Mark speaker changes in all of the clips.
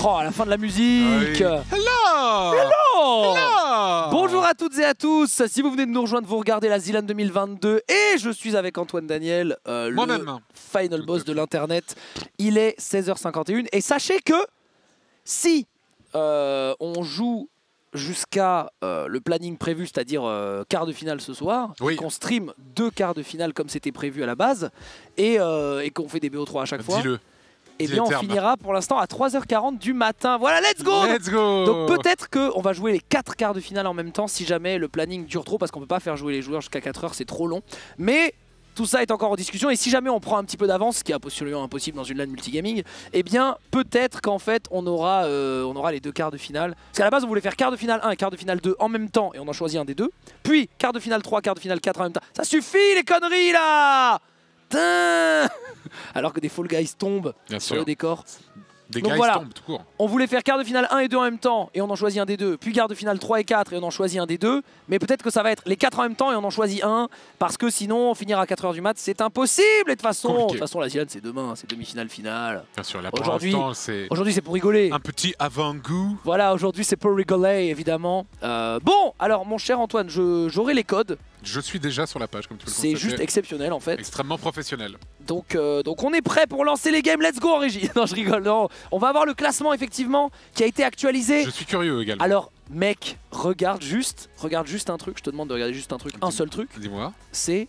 Speaker 1: Oh, à la fin de la musique.
Speaker 2: Hello.
Speaker 1: Hello.
Speaker 2: Hello.
Speaker 1: Bonjour à toutes et à tous. Si vous venez de nous rejoindre, vous regardez la Zilan 2022 et je suis avec Antoine Daniel, le final boss de l'internet. Il est 16h51 et sachez que si on joue jusqu'à le planning prévu, c'est-à-dire quart de finale ce soir,
Speaker 2: oui,
Speaker 1: qu'on stream 2 quarts de finale comme c'était prévu à la base et qu'on fait des BO3 à chaque fois.
Speaker 2: Dis-le.
Speaker 1: Et bien on finira pour l'instant à 3h40 du matin. Voilà, let's go.
Speaker 2: Let's go.
Speaker 1: Donc peut-être qu'on va jouer les 4 quarts de finale en même temps si jamais le planning dure trop, parce qu'on peut pas faire jouer les joueurs jusqu'à 4h, c'est trop long. Mais tout ça est encore en discussion et si jamais on prend un petit peu d'avance, ce qui est absolument impossible dans une LAN multigaming, eh bien peut-être qu'en fait on aura les 2 quarts de finale. Parce qu'à la base on voulait faire quart de finale 1 et quart de finale 2 en même temps et on en choisit un des deux. Puis quart de finale 3, quart de finale 4 en même temps. Ça suffit les conneries là. Alors que des Fall Guys tombent sur le décor.
Speaker 2: Des
Speaker 1: Donc
Speaker 2: guys
Speaker 1: voilà,
Speaker 2: tombent tout court.
Speaker 1: On voulait faire quart de finale 1 et 2 en même temps et on en choisit un des deux. Puis quart de finale 3 et 4 et on en choisit un des deux. Mais peut-être que ça va être les 4 en même temps et on en choisit un. Parce que sinon, on finira à 4h du mat, c'est impossible. Et de toute façon, la Zilan c'est demain, c'est demi-finale finale.
Speaker 2: Bien sûr,
Speaker 1: aujourd'hui c'est pour rigoler.
Speaker 2: Un petit avant-goût.
Speaker 1: Voilà, aujourd'hui c'est pour rigoler évidemment. Bon, alors mon cher Antoine, j'aurai les codes.
Speaker 2: Je suis déjà sur la page comme tu peux le
Speaker 1: constater. C'est juste exceptionnel en fait.
Speaker 2: Extrêmement professionnel.
Speaker 1: Donc on est prêt pour lancer les games, let's go en régie. Non je rigole, non. On va avoir le classement effectivement qui a été actualisé.
Speaker 2: Je suis curieux également.
Speaker 1: Alors mec, regarde juste un truc, je te demande de regarder juste un truc, un seul truc.
Speaker 2: Dis-moi.
Speaker 1: C'est...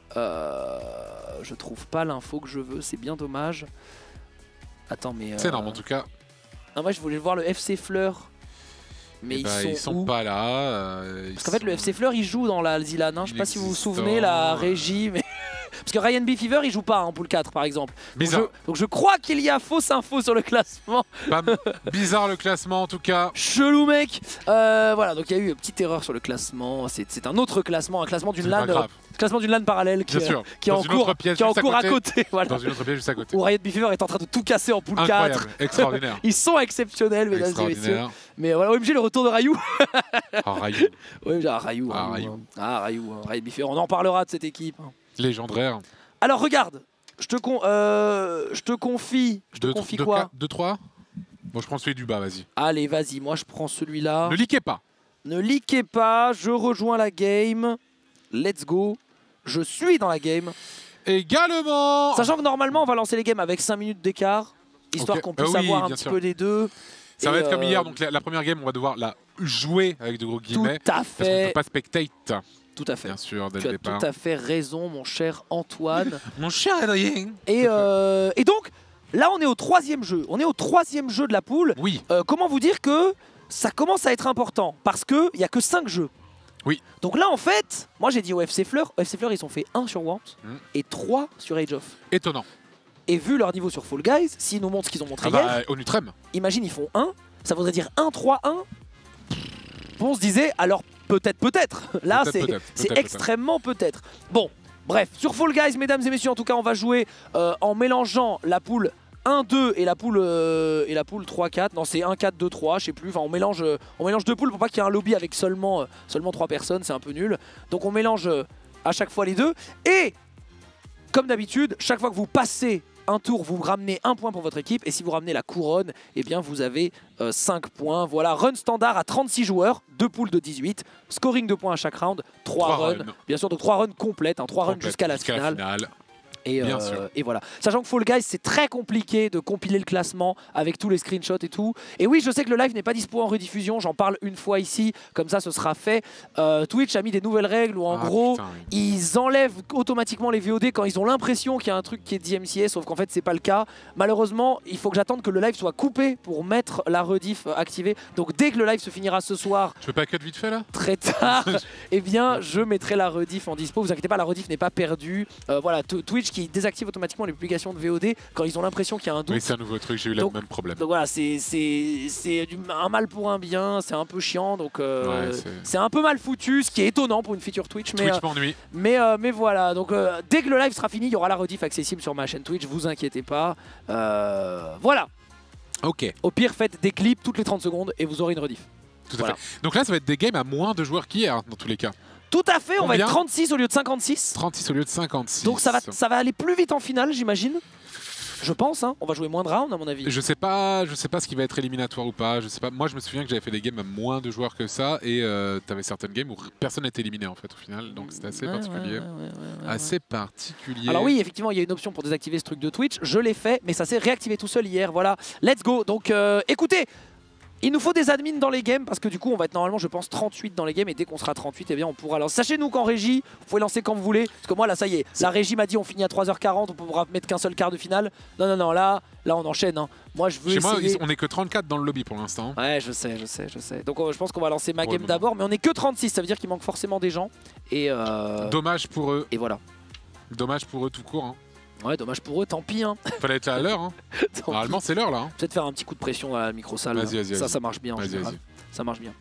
Speaker 1: je trouve pas l'info que je veux, c'est bien dommage. Attends mais...
Speaker 2: C'est énorme en tout cas.
Speaker 1: Non moi je voulais voir le FC Fleur. Mais
Speaker 2: ils sont pas là.
Speaker 1: Parce qu'en fait le FC Fleur il joue dans la Zilan, hein. Je sais pas si vous vous souvenez la régie mais... Parce que Ryan B. Fever il joue pas en pool 4 par exemple. Donc je crois qu'il y a fausse info sur le classement.
Speaker 2: Bizarre le classement en tout cas.
Speaker 1: Chelou mec. Voilà, donc il y a eu une petite erreur sur le classement. C'est un autre classement, un classement d'une LAN. Classement d'une LAN parallèle qui est en cours à côté. Voilà. Dans
Speaker 2: une autre pièce juste à côté.
Speaker 1: Où Ryan B. Fever est en train de tout casser en pool 4.
Speaker 2: Extraordinaire.
Speaker 1: Ils sont exceptionnels mesdames et messieurs. Mais voilà, OMG le retour de Rayou.
Speaker 2: Rayou.
Speaker 1: OMG, Rayou. Rayou, Ryan B. Fever, on en parlera de cette équipe.
Speaker 2: Légendaire.
Speaker 1: Alors regarde, je te confie quoi
Speaker 2: 2-3. Moi je prends celui du bas, vas-y.
Speaker 1: Allez, vas-y, moi je prends celui-là.
Speaker 2: Ne liquez pas.
Speaker 1: Ne liquez pas, je rejoins la game. Let's go. Je suis dans la game.
Speaker 2: Également.
Speaker 1: Sachant que normalement on va lancer les games avec 5 minutes d'écart, histoire qu'on puisse avoir un petit peu des deux.
Speaker 2: Ça va être comme hier, donc la première game on va devoir la jouer avec de gros guillemets.
Speaker 1: Tout à fait.
Speaker 2: Parce qu'on ne peut pas spectate.
Speaker 1: Tout à fait.
Speaker 2: Bien sûr, dès
Speaker 1: tu
Speaker 2: le
Speaker 1: as
Speaker 2: départ.
Speaker 1: tout à fait raison, mon cher Antoine.
Speaker 2: Mon cher Adrien.
Speaker 1: Et donc, là, on est au 3e jeu. On est au 3e jeu de la poule.
Speaker 2: Oui.
Speaker 1: Comment vous dire que ça commence à être important? Parce qu'il n'y a que 5 jeux.
Speaker 2: Oui.
Speaker 1: Donc là, en fait, moi, j'ai dit au FC Fleur. FC Fleur, ils ont fait 1 sur Worms et 3 sur Age of.
Speaker 2: Étonnant.
Speaker 1: Et vu leur niveau sur Fall Guys, s'ils nous montrent ce qu'ils ont montré hier,
Speaker 2: au Nutrem.
Speaker 1: Imagine, ils font 1. Ça voudrait dire 1-3-1. On se disait, alors peut-être. Là, c'est extrêmement peut-être. Bon, bref, sur Fall Guys, mesdames et messieurs, en tout cas, on va jouer en mélangeant la poule 1-2 et la poule 3-4. Non, c'est 1-4-2-3, je sais plus. Enfin, on mélange 2 poules pour pas qu'il y ait un lobby avec seulement 3 personnes, c'est un peu nul. Donc on mélange à chaque fois les deux. Et comme d'habitude, chaque fois que vous passez un tour, vous ramenez 1 point pour votre équipe. Et si vous ramenez la couronne, eh bien vous avez 5 points. Voilà, run standard à 36 joueurs, 2 poules de 18. Scoring de points à chaque round, 3 runs. Bien sûr, donc 3 runs complètes, 3 runs jusqu'à la finale. Et voilà. Sachant que Fall Guys, c'est très compliqué de compiler le classement avec tous les screenshots et tout. Et oui, je sais que le live n'est pas dispo en rediffusion. J'en parle une fois ici. Comme ça, ce sera fait. Twitch a mis des nouvelles règles où en gros, ils enlèvent automatiquement les VOD quand ils ont l'impression qu'il y a un truc qui est DMCA. Sauf qu'en fait, c'est pas le cas. Malheureusement, il faut que j'attende que le live soit coupé pour mettre la rediff activée. Donc dès que le live se finira ce soir...
Speaker 2: Je peux pas cut vite fait là?
Speaker 1: Très tard. Eh bien, je mettrai la rediff en dispo. Vous inquiétez pas, la rediff n'est pas perdue. Voilà, Twitch qui désactive automatiquement les publications de VOD quand ils ont l'impression qu'il y a un doute.
Speaker 2: Oui, c'est un nouveau truc, j'ai eu le même problème.
Speaker 1: Donc voilà, c'est un mal pour un bien, c'est un peu chiant, donc c'est un peu mal foutu, ce qui est étonnant pour une feature Twitch.
Speaker 2: Twitch m'ennuie.
Speaker 1: Mais voilà, donc dès que le live sera fini, il y aura la rediff accessible sur ma chaîne Twitch, vous inquiétez pas. Voilà.
Speaker 2: Ok.
Speaker 1: Au pire, faites des clips toutes les 30 secondes et vous aurez une rediff.
Speaker 2: Tout à fait. Donc là, ça va être des games à moins de joueurs qu'hier, dans tous les cas.
Speaker 1: Tout à fait, on va être 36 au lieu de 56.
Speaker 2: 36 au lieu de 56.
Speaker 1: Donc ça va aller plus vite en finale, j'imagine. Je pense, hein, on va jouer moins de rounds à mon avis.
Speaker 2: Je sais pas ce qui va être éliminatoire ou pas. Je sais pas. Moi, je me souviens que j'avais fait des games à moins de joueurs que ça et t'avais certaines games où personne n'était éliminé en fait au final. Donc c'était assez particulier. Assez particulier.
Speaker 1: Alors oui, effectivement, il y a une option pour désactiver ce truc de Twitch. Je l'ai fait, mais ça s'est réactivé tout seul hier. Voilà, let's go. Donc écoutez. Il nous faut des admins dans les games parce que du coup on va être normalement je pense 38 dans les games et dès qu'on sera 38 eh bien on pourra lancer. Sachez-nous qu'en régie vous pouvez lancer quand vous voulez parce que moi là ça y est, la régie m'a dit on finit à 3h40, on pourra mettre qu'un seul quart de finale. Non là on enchaîne hein. Moi je veux
Speaker 2: Chez
Speaker 1: essayer...
Speaker 2: moi on est que 34 dans le lobby pour l'instant.
Speaker 1: Ouais je sais. Donc je pense qu'on va lancer ma game d'abord mais on est que 36, ça veut dire qu'il manque forcément des gens et
Speaker 2: dommage pour eux.
Speaker 1: Et voilà.
Speaker 2: Dommage pour eux tout court hein.
Speaker 1: Ouais, dommage pour eux, tant pis. Hein.
Speaker 2: Fallait être là à l'heure. Hein. Normalement, c'est l'heure là. Hein.
Speaker 1: Peut-être faire un petit coup de pression à la micro-salle. Ça marche bien en général. Ça marche bien.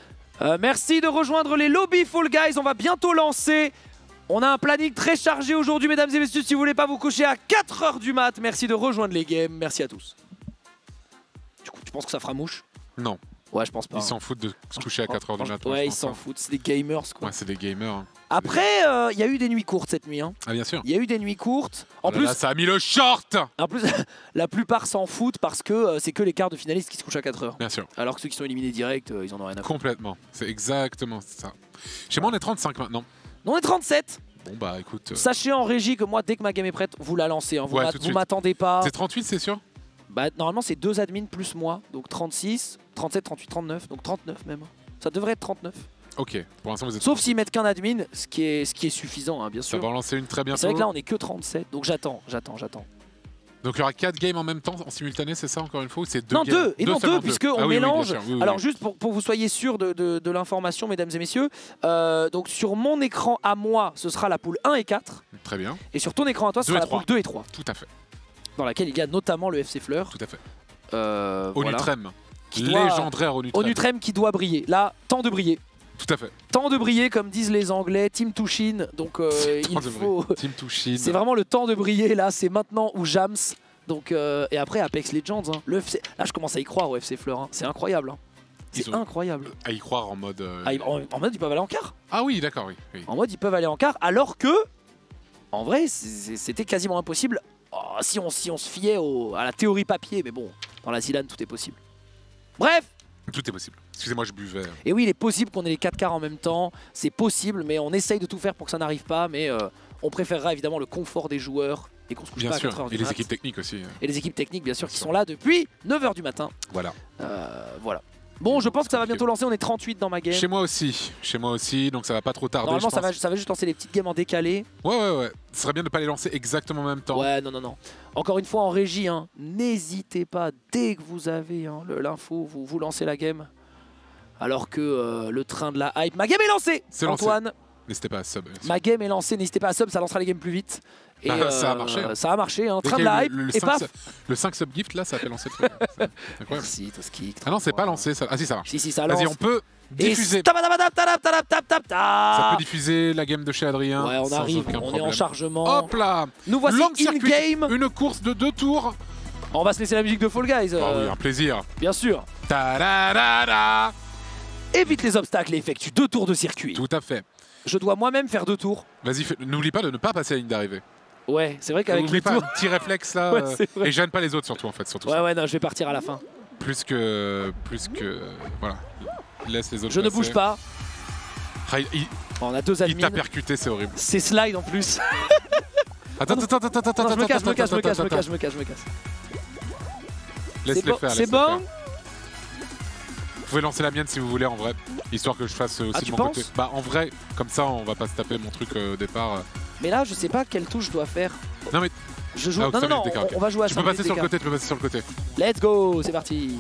Speaker 1: Merci de rejoindre les lobbies Fall Guys. On va bientôt lancer. On a un planning très chargé aujourd'hui, mesdames et messieurs. Si vous voulez pas vous coucher à 4h du mat, merci de rejoindre les games. Merci à tous. Du coup, tu penses que ça fera mouche?
Speaker 2: Non.
Speaker 1: Ouais, je pense pas.
Speaker 2: Ils s'en foutent de se coucher à 4h du matin.
Speaker 1: Ouais, ils s'en foutent. C'est des gamers, quoi.
Speaker 2: Ouais, c'est des gamers. Hein.
Speaker 1: Après, il y a eu des nuits courtes cette nuit. Hein.
Speaker 2: Ah, bien sûr.
Speaker 1: Il y a eu des nuits courtes. En plus,
Speaker 2: là, ça a mis le short.
Speaker 1: En plus, la plupart s'en foutent parce que c'est que les quarts de finalistes qui se couchent à 4h.
Speaker 2: Bien sûr.
Speaker 1: Alors que ceux qui sont éliminés direct, ils en ont rien à foutre.
Speaker 2: Complètement. C'est exactement ça. Chez moi, on est 35 maintenant.
Speaker 1: On est 37.
Speaker 2: Bon, bah écoute.
Speaker 1: Sachez en régie que moi, dès que ma game est prête, vous la lancez. Hein. Vous m'attendez pas.
Speaker 2: C'est 38, c'est sûr?
Speaker 1: Bah, normalement, c'est 2 admins plus moi. Donc 36, 37, 38, 39. Donc 39 même. Ça devrait être 39.
Speaker 2: Ok, pour l'instant vous êtes...
Speaker 1: Sauf s'ils mettent qu'un admin, ce qui est suffisant, hein, bien sûr.
Speaker 2: Ça va en lancer une très bientôt.
Speaker 1: C'est vrai que là, on est que 37. Donc j'attends.
Speaker 2: Donc il y aura 4 games en même temps, en simultané, c'est ça encore une fois, ou c'est 2
Speaker 1: Non,
Speaker 2: games?
Speaker 1: 2 et non 2 puisqu'on mélange.
Speaker 2: Oui,
Speaker 1: alors juste pour que vous soyez sûr de l'information, mesdames et messieurs, donc sur mon écran à moi, ce sera la poule 1 et 4.
Speaker 2: Très bien.
Speaker 1: Et sur ton écran à toi, ce sera la poule 2 et 3.
Speaker 2: Tout à fait.
Speaker 1: Dans laquelle il y a notamment le FC Fleur.
Speaker 2: Tout à fait.
Speaker 1: Onutrem.
Speaker 2: Légendaire Onutrem.
Speaker 1: Onutrem qui doit briller. Là, temps de briller.
Speaker 2: Tout à fait.
Speaker 1: Temps de briller, comme disent les Anglais. Team Tushin. Donc il faut...
Speaker 2: Team Tushin.
Speaker 1: C'est vraiment le temps de briller, là. C'est maintenant ou Jams. Donc, et après, Apex Legends. Hein. Le FC... Là, je commence à y croire au FC Fleur. Hein. C'est incroyable. Hein. C'est incroyable.
Speaker 2: À y croire en mode...
Speaker 1: En mode, ils peuvent aller en quart.
Speaker 2: Ah oui, d'accord, oui.
Speaker 1: En mode, ils peuvent aller en quart, alors que, en vrai, c'était quasiment impossible si on se fiait à la théorie papier. Mais bon, dans la Zilan, tout est possible. Bref.
Speaker 2: Tout est possible. Excusez-moi, je buvais.
Speaker 1: Et oui, il est possible qu'on ait les 4 quarts en même temps. C'est possible, mais on essaye de tout faire pour que ça n'arrive pas. Mais on préférera évidemment le confort des joueurs et qu'on se couche pas à 4h du mat.
Speaker 2: Et les équipes techniques aussi.
Speaker 1: Et les équipes techniques, bien sûr, qui sont là depuis 9h du matin.
Speaker 2: Voilà.
Speaker 1: Voilà. Bon, je pense que ça va bientôt lancer. On est 38 dans ma game.
Speaker 2: Chez moi aussi, donc ça va pas trop tarder.
Speaker 1: Normalement, ça va juste lancer les petites games en décalé.
Speaker 2: Ouais. Ce serait bien de ne pas les lancer exactement en même temps.
Speaker 1: Ouais, non. Encore une fois, en régie, hein, n'hésitez pas, dès que vous avez hein, l'info, vous lancez la game. Alors que le train de la hype... Ma game est lancée, Antoine.
Speaker 2: N'hésitez pas à sub.
Speaker 1: Ma game est lancée, n'hésitez pas à sub, ça lancera les games plus vite. Et
Speaker 2: ça a marché.
Speaker 1: Ça a marché, hein. Train de la hype, et paf.
Speaker 2: Le 5 sub gift, là, ça a fait lancer le truc. C'est incroyable.
Speaker 1: Merci, Toski.
Speaker 2: Ah non, c'est pas lancé. Ça... Ah si, ça marche.
Speaker 1: Si, ça lance.
Speaker 2: Vas-y, on peut diffuser. Ça peut diffuser la game de chez Adrien.
Speaker 1: Ouais, on arrive, on est en chargement.
Speaker 2: Hop là.
Speaker 1: Nous voici in-game.
Speaker 2: Une course de 2 tours.
Speaker 1: On va se laisser la musique de Fall Guys.
Speaker 2: Ah oui, un plaisir.
Speaker 1: Bien sûr. Évite les obstacles et effectue 2 tours de circuit.
Speaker 2: Tout à fait.
Speaker 1: Je dois moi-même faire 2 tours.
Speaker 2: Vas-y, n'oublie pas de ne pas passer la ligne d'arrivée.
Speaker 1: Ouais, c'est vrai qu'avec les tours...
Speaker 2: N'oublie pas un petit réflexe là.
Speaker 1: Ouais,
Speaker 2: et gêne pas les autres surtout en fait.
Speaker 1: Ouais, non, je vais partir à la fin.
Speaker 2: Plus que... Voilà. Laisse les autres
Speaker 1: Je ne bouge pas. On a 2 admins.
Speaker 2: Il t'a percuté, c'est horrible.
Speaker 1: C'est slide en plus.
Speaker 2: Attends.
Speaker 1: Je me casse.
Speaker 2: Laisse-les faire.
Speaker 1: C'est bon.
Speaker 2: Vous pouvez lancer la mienne si vous voulez en vrai, histoire que je fasse aussi de mon côté. Bah en vrai, comme ça on va pas se taper mon truc au départ.
Speaker 1: Mais là je sais pas quelle touche je dois faire.
Speaker 2: Non mais...
Speaker 1: Je joue... non, on va jouer à 5 minutes.
Speaker 2: Tu peux passer sur le côté,
Speaker 1: Let's go, c'est parti.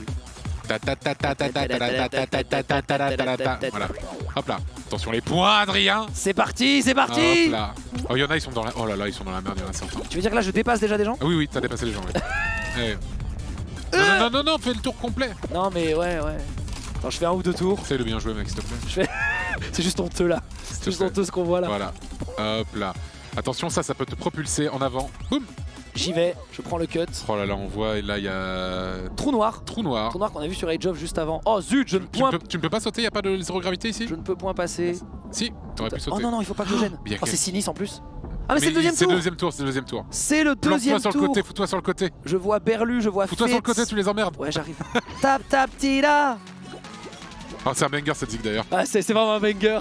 Speaker 2: Voilà. Hop là. Attention les points Adrien.
Speaker 1: C'est parti.
Speaker 2: Hop là. Oh il y en a, ils sont dans la... Oh là là, ils sont dans la merde, il y en a certains.
Speaker 1: Tu veux dire que là je dépasse déjà des gens?
Speaker 2: Ah oui, t'as dépassé les gens, oui. Non, fais le tour complet.
Speaker 1: Non mais ouais. Attends, je fais 1 ou 2 tours.
Speaker 2: Essaye de bien jouer mec, s'il te plaît.
Speaker 1: C'est juste honteux là. C'est juste honteux ce qu'on voit là.
Speaker 2: Voilà. Hop là. Attention, ça peut te propulser en avant. Boum.
Speaker 1: J'y vais, je prends le cut.
Speaker 2: Oh là là, on voit, et là il y a...
Speaker 1: Trou noir.
Speaker 2: Trou noir
Speaker 1: qu'on a vu sur Age of juste avant. Oh zut, je ne point...
Speaker 2: Tu ne peux pas sauter, il n'y a pas de zéro gravité ici?
Speaker 1: Je ne peux point passer.
Speaker 2: Si, t'aurais pu sauter.
Speaker 1: Oh non, il faut pas que je gêne. Oh c'est sinistre en plus. Ah mais c'est le deuxième tour.
Speaker 2: C'est le deuxième tour, c'est le deuxième tour.
Speaker 1: C'est le deuxième tour.
Speaker 2: Fous-toi sur le côté, fous-toi sur le côté.
Speaker 1: Je vois Berlu, je vois
Speaker 2: Fous-toi sur le côté, tu les emmerdes.
Speaker 1: Ouais, j'arrive. Tap, tap, tira.
Speaker 2: Oh, c'est un banger cette zig d'ailleurs.
Speaker 1: Ah, c'est vraiment un banger.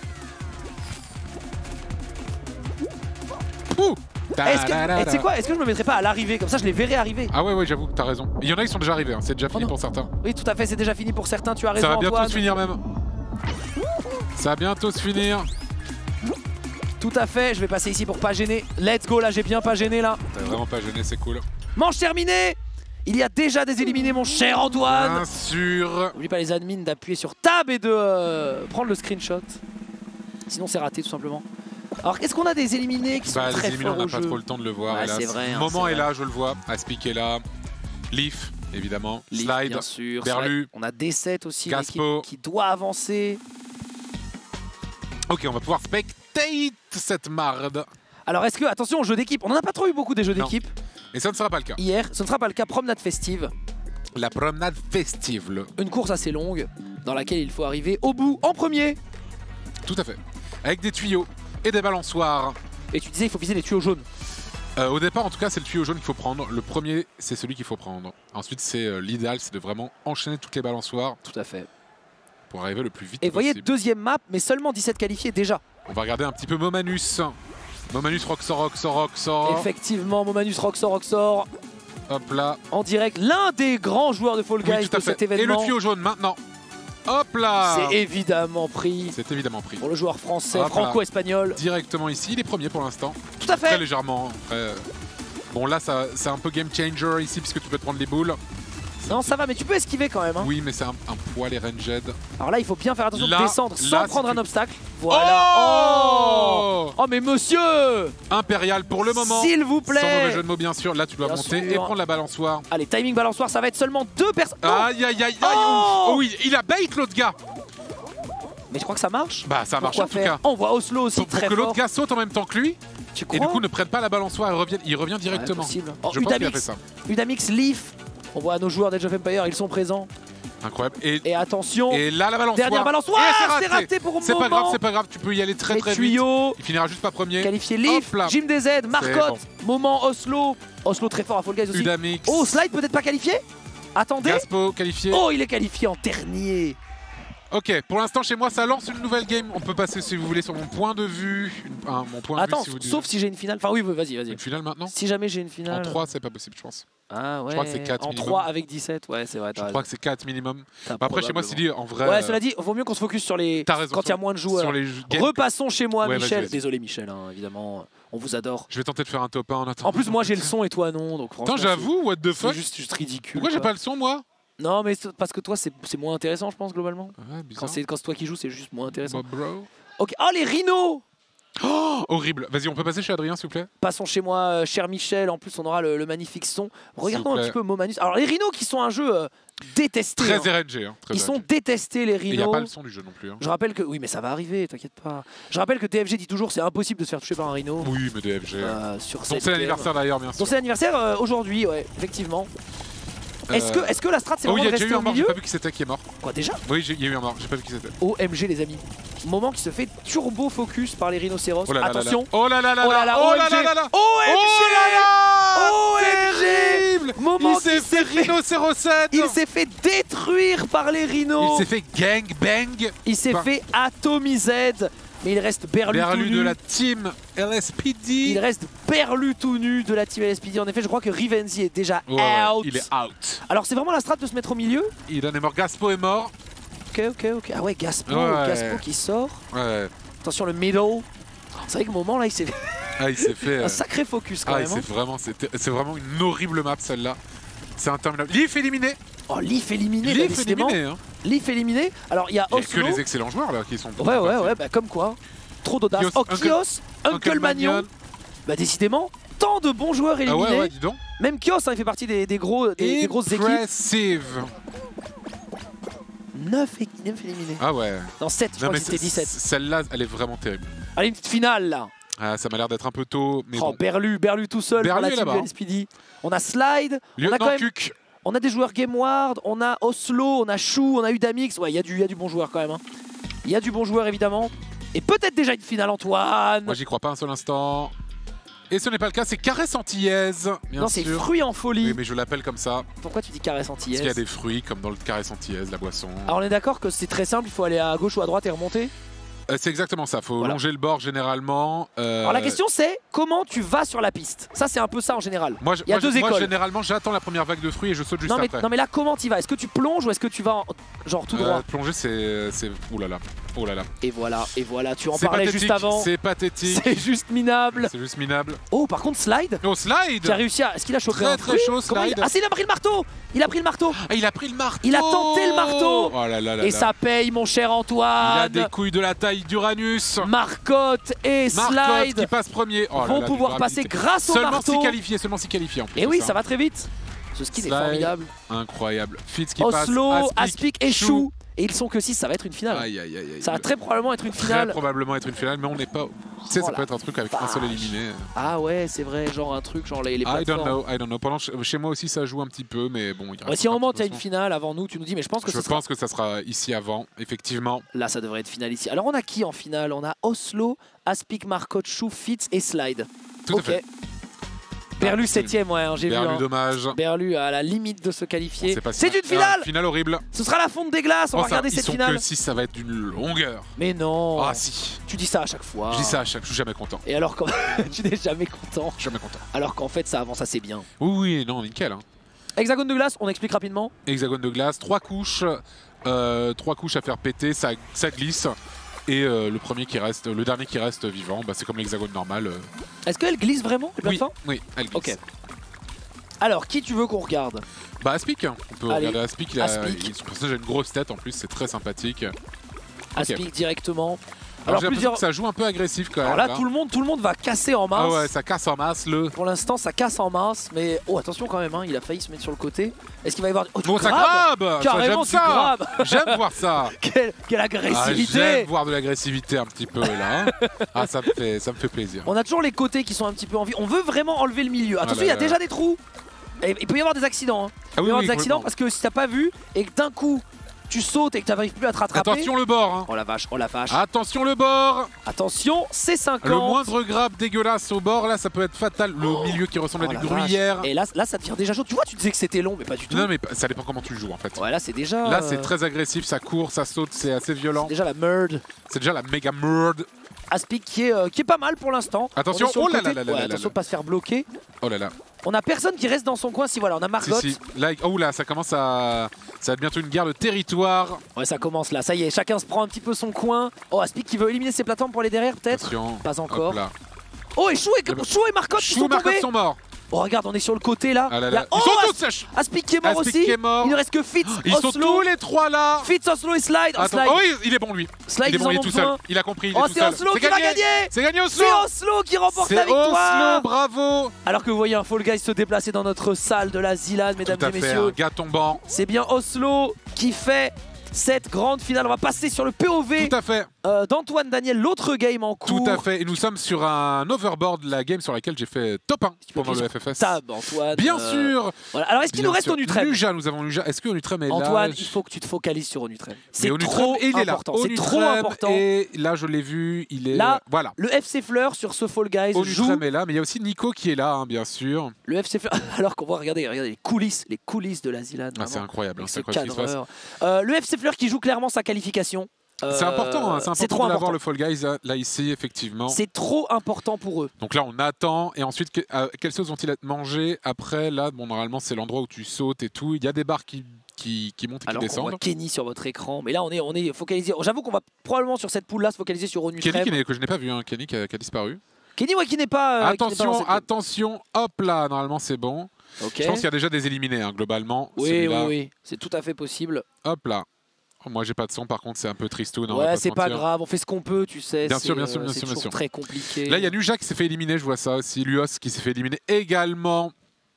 Speaker 2: Ouh.
Speaker 1: Tu sais quoi? Est-ce que je me mettrais pas à l'arrivée? Comme ça, je les verrai arriver.
Speaker 2: Ah ouais, j'avoue, t'as raison. Il y en a qui sont déjà arrivés, hein. C'est déjà fini pour certains.
Speaker 1: Oui, tout à fait, c'est déjà fini pour certains, tu as raison.
Speaker 2: Ça va bientôt
Speaker 1: Antoine.
Speaker 2: se finir même. Ça va bientôt se finir.
Speaker 1: Tout à fait, je vais passer ici pour pas gêner. Let's go, là, j'ai bien pas gêné, là.
Speaker 2: T'as vraiment pas gêné, c'est cool.
Speaker 1: Manche terminée. Il y a déjà des éliminés, mon cher Antoine.
Speaker 2: Bien sûr.
Speaker 1: N'oublie pas les admins d'appuyer sur Tab et de prendre le screenshot. Sinon, c'est raté, tout simplement. Alors, est-ce qu'on a des éliminés qui sont très forts au jeu?
Speaker 2: Les éliminés, on n'a pas trop le temps de le voir.
Speaker 1: Ouais, c'est vrai.
Speaker 2: Moment est là, je le vois. Aspic est là. Leaf, évidemment.
Speaker 1: Leaf,
Speaker 2: Slide,
Speaker 1: bien sûr.
Speaker 2: Berlu.
Speaker 1: On a D7 aussi,
Speaker 2: Gaspo.
Speaker 1: qui doit avancer.
Speaker 2: Ok, on va pouvoir spectate cette marde.
Speaker 1: Alors, est-ce que, attention, jeu d'équipe, on n'en a pas trop eu beaucoup des jeux d'équipe.
Speaker 2: Et ça ne sera pas le cas.
Speaker 1: Hier, ce ne sera pas le cas. Promenade festive.
Speaker 2: La promenade festive.
Speaker 1: Une course assez longue dans laquelle il faut arriver au bout en premier.
Speaker 2: Tout à fait. Avec des tuyaux et des balançoires.
Speaker 1: Et tu disais il faut viser les tuyaux jaunes.
Speaker 2: Au départ, en tout cas, c'est le tuyau jaune qu'il faut prendre. Le premier, c'est celui qu'il faut prendre. Ensuite, c'est l'idéal, c'est de vraiment enchaîner toutes les balançoires.
Speaker 1: Tout à fait.
Speaker 2: Pour arriver le plus vite
Speaker 1: possible. Et vous voyez, deuxième map, mais seulement 17 qualifiés déjà.
Speaker 2: On va regarder un petit peu Momanus. Momanus Roxor.
Speaker 1: Effectivement, Momanus Roxor.
Speaker 2: Hop là.
Speaker 1: En direct, l'un des grands joueurs de Fall Guys de cet événement.
Speaker 2: Et le tuyau jaune maintenant. Hop là.
Speaker 1: C'est évidemment pris.
Speaker 2: C'est évidemment pris.
Speaker 1: Pour le joueur français, franco-espagnol.
Speaker 2: Directement ici, il est premier pour l'instant.
Speaker 1: Tout à fait.
Speaker 2: Très légèrement. Bon là, c'est un peu game changer ici puisque tu peux te prendre les boules.
Speaker 1: Non, ça va, mais tu peux esquiver quand même. Hein.
Speaker 2: Oui, mais c'est un poil et ranged.
Speaker 1: Alors là, il faut bien faire attention de descendre sans prendre un obstacle.
Speaker 2: Voilà. Oh,
Speaker 1: mais monsieur
Speaker 2: Impérial pour le moment.
Speaker 1: S'il vous plaît.
Speaker 2: Sans mauvais jeu de mots, bien sûr. Là, tu dois monter et prendre la balançoire.
Speaker 1: Allez, timing balançoire, ça va être seulement 2 personnes.
Speaker 2: Aïe, aïe, aïe, aïe. Oh oui, il a bait l'autre gars.
Speaker 1: Mais tu crois que ça marche?
Speaker 2: Bah, ça marche en tout cas.
Speaker 1: On voit Oslo aussi très fort.
Speaker 2: Pour que l'autre gars saute en même temps que lui.
Speaker 1: Tu crois?
Speaker 2: Et du coup, ne prenne pas la balançoire, il revient directement.
Speaker 1: Je
Speaker 2: pense qu'il a fait ça.
Speaker 1: Udamix, Leaf. On voit nos joueurs d'Age of Empires, ils sont présents.
Speaker 2: Incroyable.
Speaker 1: Et attention.
Speaker 2: Et là, la balançoire.
Speaker 1: Dernière balançoire. C'est raté pour Moment.
Speaker 2: C'est pas grave, tu peux y aller très vite. Il finira juste pas premier.
Speaker 1: Qualifié Leaf, Jim DZ, Marcotte, Moment, Oslo. Oslo très fort à Fall Guys aussi.
Speaker 2: Udamix.
Speaker 1: Oh, Slide peut-être pas qualifié? Attendez.
Speaker 2: Gaspo qualifié.
Speaker 1: Oh, il est qualifié en dernier.
Speaker 2: Ok, pour l'instant chez moi ça lance une nouvelle game. On peut passer si vous voulez sur mon point de vue.
Speaker 1: Attends, sauf si j'ai une finale. Enfin oui, vas-y.
Speaker 2: Une finale maintenant?
Speaker 1: Si jamais j'ai une finale.
Speaker 2: En 3 c'est pas possible je pense.
Speaker 1: Ah ouais.
Speaker 2: Je crois que c'est 4 minimum.
Speaker 1: En 3 avec 17, ouais c'est vrai.
Speaker 2: Je crois que c'est 4 minimum. Après chez moi c'est dit en vrai.
Speaker 1: Ouais, cela dit, vaut mieux qu'on se focus sur les.
Speaker 2: Raison,
Speaker 1: quand il y a moins de joueurs.
Speaker 2: Sur les
Speaker 1: repassons chez moi,
Speaker 2: ouais,
Speaker 1: Michel. Désolé Michel, hein, évidemment. On vous adore.
Speaker 2: Je vais tenter de faire un top 1 en attendant.
Speaker 1: En plus moi j'ai le son et toi non. Donc
Speaker 2: franchement. Attends, j'avoue, what the fuck?
Speaker 1: C'est juste ridicule.
Speaker 2: Pourquoi j'ai pas le son moi?
Speaker 1: Non, mais parce que toi, c'est moins intéressant, je pense, globalement.
Speaker 2: Ouais,
Speaker 1: quand c'est toi qui joues, c'est juste moins intéressant.
Speaker 2: Bro.
Speaker 1: Ok. Oh, les rhinos!
Speaker 2: Oh, horrible. Vas-y, on peut passer chez Adrien, s'il vous plaît?
Speaker 1: Passons chez moi, cher Michel. En plus, on aura le magnifique son. Regardons un petit peu Momanus. Alors, les rhinos qui sont un jeu détesté.
Speaker 2: Très RNG. Hein,
Speaker 1: ils sont détestés, les rhinos.
Speaker 2: Il n'y a pas le son du jeu non plus. Hein.
Speaker 1: Je rappelle que... Oui, mais ça va arriver, t'inquiète pas. Je rappelle que DFG dit toujours c'est impossible de se faire toucher par un rhino.
Speaker 2: Oui, mais DFG.
Speaker 1: Donc
Speaker 2: c'est l'anniversaire d'ailleurs, bien sûr.
Speaker 1: Donc c'est l'anniversaire aujourd'hui, ouais, effectivement. Est-ce que la strat c'est vraiment de rester au milieu?
Speaker 2: J'ai pas vu qui c'était qui est mort.
Speaker 1: Quoi déjà?
Speaker 2: Oui, il y a eu un mort, j'ai pas vu qui c'était.
Speaker 1: OMG les amis. Moment qui se fait turbo focus par les rhinocéros. Attention.
Speaker 2: Oh là là là.
Speaker 1: Oh là là.
Speaker 2: OMG.
Speaker 1: Moment
Speaker 2: il s'est fait rhinocérosette.
Speaker 1: Il s'est fait détruire par les rhinos.
Speaker 2: Il s'est fait gangbang.
Speaker 1: Il s'est fait atomiser. Mais il reste Berlu tout nu.
Speaker 2: De la team LSPD.
Speaker 1: Il reste Berlu tout nu de la team LSPD. En effet, je crois que Rivenzi est déjà out.
Speaker 2: Il est out.
Speaker 1: Alors c'est vraiment la strat de se mettre au milieu.
Speaker 2: Il en est mort. Gaspo est mort.
Speaker 1: Ok. Ah ouais, Gaspo qui sort.
Speaker 2: Ouais.
Speaker 1: Attention le middle. C'est vrai que moment là, il s'est fait un sacré focus quand même.
Speaker 2: C'est vraiment une horrible map celle-là. C'est interminable. Leaf éliminé.
Speaker 1: Oh, Leaf éliminé,
Speaker 2: hein.
Speaker 1: Leaf éliminé. Alors il y a Oslo.
Speaker 2: Il y a que les excellents joueurs là qui sont.
Speaker 1: Ouais, bah comme quoi. Trop d'audace. Kios, Uncle Magnon. Bah décidément, tant de bons joueurs éliminés.
Speaker 2: Ah ouais, dis donc.
Speaker 1: Même Kios, hein, il fait partie des grosses équipes.
Speaker 2: Impressive.
Speaker 1: 9 éliminés.
Speaker 2: Ah ouais.
Speaker 1: Dans 7, je crois que c'était 17.
Speaker 2: Celle-là, elle est vraiment terrible.
Speaker 1: Allez, une petite finale là.
Speaker 2: Ah, ça m'a l'air d'être un peu tôt. Mais bon.
Speaker 1: Berlu tout seul pour la team de LSPD. On a Slide. On a des joueurs GameWard, on a Oslo, on a Chou, on a Udamix. Ouais, il y a du bon joueur quand même. Il y a du bon joueur évidemment. Et peut-être déjà une finale, Antoine.
Speaker 2: Moi, j'y crois pas un seul instant. Et ce n'est pas le cas, c'est caresse antillaise.
Speaker 1: Non, c'est fruits en folie.
Speaker 2: Oui, mais je l'appelle comme ça.
Speaker 1: Pourquoi tu dis caresse antillaise?
Speaker 2: Parce qu'il y a des fruits, comme dans le caresse antillaise, la boisson.
Speaker 1: Alors on est d'accord que c'est très simple, il faut aller à gauche ou à droite et remonter?
Speaker 2: C'est exactement ça, il faut longer le bord généralement.
Speaker 1: Alors la question c'est, comment tu vas sur la piste? Ça c'est un peu ça en général. Il y a deux écoles.
Speaker 2: Moi généralement j'attends la première vague de fruits et je saute juste après.
Speaker 1: Non mais là comment tu vas? Est-ce que tu plonges ou est-ce que tu vas genre tout droit?
Speaker 2: Plonger c'est... Ouh là là. Oh là là.
Speaker 1: Et voilà, tu en parlais juste avant.
Speaker 2: C'est pathétique.
Speaker 1: C'est juste minable.
Speaker 2: C'est juste minable.
Speaker 1: Oh par contre Slide.
Speaker 2: Oh Slide
Speaker 1: qui a réussi à... Est-ce qu'il a chopé un fruit?
Speaker 2: Très chaud Slide.
Speaker 1: Ah c'est il a pris le marteau. Il a pris le marteau.
Speaker 2: Ah il a pris le marteau.
Speaker 1: Il a tenté le marteau.
Speaker 2: Oh là là là.
Speaker 1: Et ça paye mon cher Antoine.
Speaker 2: Il a des couilles de la taille d'Uranus.
Speaker 1: Marcotte et Slide
Speaker 2: qui passe premier.
Speaker 1: vont pouvoir passer grâce au marteau.
Speaker 2: Seulement si qualifié en plus.
Speaker 1: Et oui ça va très vite. Ce skin est formidable.
Speaker 2: Incroyable. Fitz qui
Speaker 1: Oslo,
Speaker 2: passe.
Speaker 1: Aspic et Chou. Et ils sont que 6, ça va être une finale.
Speaker 2: Aïe.
Speaker 1: Ça va très probablement être une finale.
Speaker 2: Très probablement être une finale, mais on n'est pas... Tu sais, ça peut être un truc avec un seul éliminé.
Speaker 1: Ah ouais, c'est vrai, genre un truc, genre les
Speaker 2: plateformes. I don't know. Pendant, chez moi aussi, ça joue un petit peu, mais bon...
Speaker 1: Si à un moment, tu as une finale avant nous, tu nous dis, mais je pense que
Speaker 2: ça sera ici avant, effectivement.
Speaker 1: Là, ça devrait être finale ici. Alors, on a qui en finale? On a Oslo, Aspic, Marcotte, Chou, Fitz et Slide.
Speaker 2: Tout à fait.
Speaker 1: Berlu 7ème, ouais, j'ai vu.
Speaker 2: Berlu, dommage.
Speaker 1: Berlu à la limite de se qualifier. C'est une finale.
Speaker 2: Finale horrible.
Speaker 1: Ce sera la fonte des glaces, on va regarder cette finale.
Speaker 2: Ils sont que 6, ça va être d'une longueur.
Speaker 1: Mais non.
Speaker 2: Ah si.
Speaker 1: Tu dis ça à chaque fois.
Speaker 2: Je dis ça à chaque fois, je suis jamais content.
Speaker 1: Et alors quand tu n'es jamais content.
Speaker 2: Jamais content.
Speaker 1: Alors qu'en fait ça avance assez bien.
Speaker 2: Oui, non, nickel. Hein.
Speaker 1: Hexagone de glace, on explique rapidement.
Speaker 2: Hexagone de glace, 3 couches. 3 couches à faire péter, ça glisse. Et le dernier qui reste vivant, bah, c'est comme l'hexagone normal.
Speaker 1: Est-ce qu'elle glisse vraiment les plateformes?
Speaker 2: Oui, elle glisse.
Speaker 1: Ok. Alors, qui tu veux qu'on regarde?
Speaker 2: Bah Aspic, on peut regarder Aspic. Son personnage a une grosse tête en plus, c'est très sympathique.
Speaker 1: Aspic directement.
Speaker 2: Alors j'ai l'impression que ça joue un peu agressif quand même.
Speaker 1: Alors là, tout le monde va casser en masse.
Speaker 2: Ah ouais, ça casse en masse
Speaker 1: Pour l'instant, ça casse en masse, mais oh attention quand même, hein, il a failli se mettre sur le côté. Est-ce qu'il va y avoir du
Speaker 2: ça grabe?
Speaker 1: Carrément du grab.
Speaker 2: J'aime voir ça.
Speaker 1: Quelle agressivité.
Speaker 2: J'aime voir de l'agressivité un petit peu là. Ah ça me fait plaisir.
Speaker 1: On a toujours les côtés qui sont un petit peu en vie. On veut vraiment enlever le milieu. Attention, il y a déjà des trous. Et il peut y avoir des accidents. Hein. Il peut y avoir des accidents parce que si t'as pas vu et que d'un coup tu sautes et que tu n'arrives plus à te rattraper.
Speaker 2: Attention le bord hein.
Speaker 1: Oh la vache, oh la vache.
Speaker 2: Attention le bord.
Speaker 1: Attention, c'est 50.
Speaker 2: Le moindre grab dégueulasse au bord, là ça peut être fatal. Le milieu qui ressemble à du gruyère.
Speaker 1: Et là ça devient déjà chaud. Tu vois, tu disais que c'était long, mais pas du tout.
Speaker 2: Non mais ça dépend comment tu le joues en fait.
Speaker 1: Ouais, là c'est déjà...
Speaker 2: Là c'est très agressif, ça court, ça saute, c'est assez violent.
Speaker 1: C'est déjà la merde.
Speaker 2: C'est déjà la méga merde.
Speaker 1: Aspic qui est pas mal pour l'instant.
Speaker 2: Attention, oh là là là là.
Speaker 1: Attention de pas se faire bloquer.
Speaker 2: Oh là là.
Speaker 1: On a personne qui reste dans son coin. Si voilà, on a Margot.
Speaker 2: Si. Là, oh là, ça commence à... Ça va être bientôt une guerre de territoire.
Speaker 1: Ouais, ça commence là. Ça y est, chacun se prend un petit peu son coin. Oh, Aspic qui veut éliminer ses plateformes pour aller derrière peut-être. Pas encore. Oh, et Chou et Margot qui sont tombés.
Speaker 2: Sont morts.
Speaker 1: Oh regarde, on est sur le côté là.
Speaker 2: Ah là là.
Speaker 1: Oh,
Speaker 2: ils sont tous sèches.
Speaker 1: Aspic qui est mort aussi. Il ne reste que Fitz,
Speaker 2: Ils sont tous les trois là.
Speaker 1: Fitz, Oslo et Slide.
Speaker 2: Oh oui, il est bon lui.
Speaker 1: Slide,
Speaker 2: il est bon, il est tout seul. Il a compris.
Speaker 1: Oh, c'est Oslo qui va gagner.
Speaker 2: C'est gagné Oslo.
Speaker 1: C'est Oslo qui remporte la victoire.
Speaker 2: Oslo, bravo.
Speaker 1: Alors que vous voyez un Fall Guys se déplacer dans notre salle de la Zilan, mesdames et messieurs.
Speaker 2: Un gars tombant.
Speaker 1: C'est bien Oslo qui fait cette grande finale. On va passer sur le POV.
Speaker 2: Tout à fait.
Speaker 1: D'Antoine Daniel, l'autre game en cours.
Speaker 2: Tout à fait. Et nous sommes sur un overboard, la game sur laquelle j'ai fait top 1 pendant le FFS.
Speaker 1: Tab, Antoine.
Speaker 2: Bien sûr.
Speaker 1: Voilà. Alors, est-ce qu'il nous reste Onutrem?
Speaker 2: Nuja, nous avons Nuja. Est-ce que Onutrem est là?
Speaker 1: Antoine, il faut que tu te focalises sur Onutrem. C'est trop important.
Speaker 2: C'est trop important. Et là, je l'ai vu, il est
Speaker 1: là.
Speaker 2: Voilà.
Speaker 1: Le FC Fleur sur ce Fall Guys joue.
Speaker 2: Onutrem est là, mais il y a aussi Nico qui est là, hein, bien sûr.
Speaker 1: Le FC Fleur. Alors qu'on voit, regardez les coulisses de la Zilan.
Speaker 2: C'est incroyable.
Speaker 1: C'est incroyable. Le FC Fleur qui joue clairement sa qualification.
Speaker 2: C'est important, hein, c'est important d'avoir le Fall Guys là ici effectivement.
Speaker 1: C'est trop important pour eux.
Speaker 2: Donc là on attend et ensuite quelles sauces vont-ils être mangées après là bon normalement c'est l'endroit où tu sautes et tout. Il y a des barres qui montent et qui descendent.
Speaker 1: On voit Kenny sur votre écran, mais là on est focalisé. J'avoue qu'on va probablement sur cette poule là se focaliser sur Onutrem.
Speaker 2: Kenny que je n'ai pas vu, hein, Kenny qui a disparu.
Speaker 1: Kenny qui n'est pas.
Speaker 2: Attention, hop là normalement c'est bon.
Speaker 1: Okay.
Speaker 2: Je pense qu'il y a déjà des éliminés hein, globalement.
Speaker 1: Oui, c'est tout à fait possible.
Speaker 2: Hop là. Moi j'ai pas de son par contre c'est un peu tristoun.
Speaker 1: Ouais c'est pas grave, on fait ce qu'on peut tu sais.
Speaker 2: Bien sûr.
Speaker 1: C'est très compliqué.
Speaker 2: Là il y a Nuja qui s'est fait éliminer, je vois ça aussi. Luos qui s'est fait éliminer également.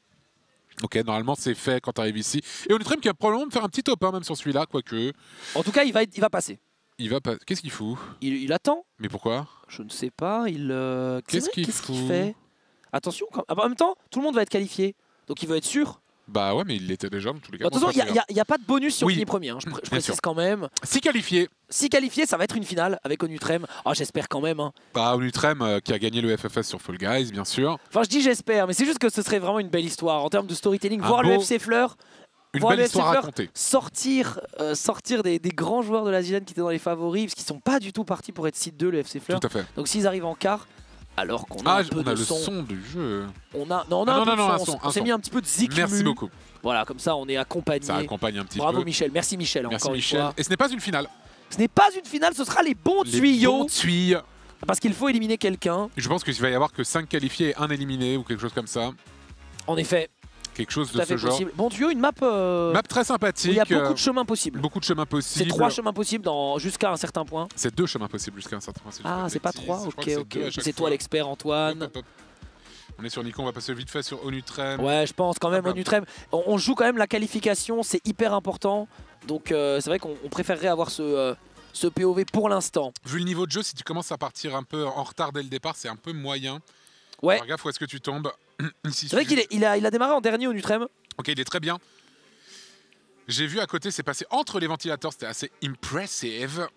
Speaker 2: Ok normalement c'est fait quand tu arrives ici. Et Onutrem qui va probablement me faire un petit top 1 même sur celui-là quoique. En
Speaker 1: tout cas il va passer.
Speaker 2: Qu'est-ce qu'il fout?
Speaker 1: Il attend.
Speaker 2: Mais pourquoi?
Speaker 1: Je ne sais pas,
Speaker 2: Qu'est-ce qu'il
Speaker 1: fait? Attention, en même temps tout le monde va être qualifié. Donc il veut être sûr.
Speaker 2: Bah ouais, mais il l'était déjà dans tous les cas.
Speaker 1: De toute façon, il n'y a pas de bonus si on finit premier, hein, je précise
Speaker 2: sûr.
Speaker 1: quand même.
Speaker 2: Si qualifié.
Speaker 1: Si qualifié, ça va être une finale avec Onutrem. Ah, j'espère quand même. Hein.
Speaker 2: Bah, Onutrem qui a gagné le FFS sur Fall Guys, bien sûr.
Speaker 1: Enfin, je dis j'espère, mais c'est juste que ce serait vraiment une belle histoire en termes de storytelling. Voir le FC Fleur.
Speaker 2: Une belle histoire à raconter.
Speaker 1: Sortir des grands joueurs de la Zilan qui étaient dans les favoris, parce qu'ils sont pas du tout partis pour être seed 2, le FC Fleur.
Speaker 2: Tout à fait.
Speaker 1: Donc s'ils arrivent en quart, alors qu'on a un peu de
Speaker 2: le
Speaker 1: son.
Speaker 2: son du jeu.
Speaker 1: On a un son. On s'est mis un petit peu de zik.
Speaker 2: Merci beaucoup.
Speaker 1: Voilà, comme ça on est accompagné.
Speaker 2: Ça accompagne un petit peu.
Speaker 1: Bravo Michel, merci Michel.
Speaker 2: Merci
Speaker 1: encore
Speaker 2: Michel.
Speaker 1: Une fois.
Speaker 2: Et ce n'est pas une finale.
Speaker 1: Ce n'est pas une finale, ce sera les bons tuyaux.
Speaker 2: Bons tuyaux.
Speaker 1: Parce qu'il faut éliminer quelqu'un.
Speaker 2: Je pense qu'il va y avoir que 5 qualifiés et 1 éliminé ou quelque chose comme ça.
Speaker 1: En effet.
Speaker 2: Quelque chose de ce genre.
Speaker 1: Possible. Bon tuyau, une map
Speaker 2: très sympathique.
Speaker 1: Il y a beaucoup de chemins possibles.
Speaker 2: Beaucoup de chemins possibles.
Speaker 1: C'est 3 chemins possibles jusqu'à un certain point.
Speaker 2: C'est 2 chemins possibles jusqu'à un certain point.
Speaker 1: Ah, c'est pas 3. Ok. C'est toi l'expert, Antoine.
Speaker 2: Hop. On est sur Nico, on va passer vite fait sur Onutrem.
Speaker 1: Ouais, je pense quand même Onutrem. On joue quand même la qualification, c'est hyper important. Donc c'est vrai qu'on préférerait avoir ce POV pour l'instant.
Speaker 2: Vu le niveau de jeu, si tu commences à partir un peu en retard dès le départ, c'est un peu moyen.
Speaker 1: Ouais.
Speaker 2: Alors, regarde, où est-ce que tu tombes.
Speaker 1: C'est vrai qu'il a démarré en dernier Onutrem.
Speaker 2: Ok, il est très bien. J'ai vu à côté, c'est passé entre les ventilateurs, c'était assez impressive.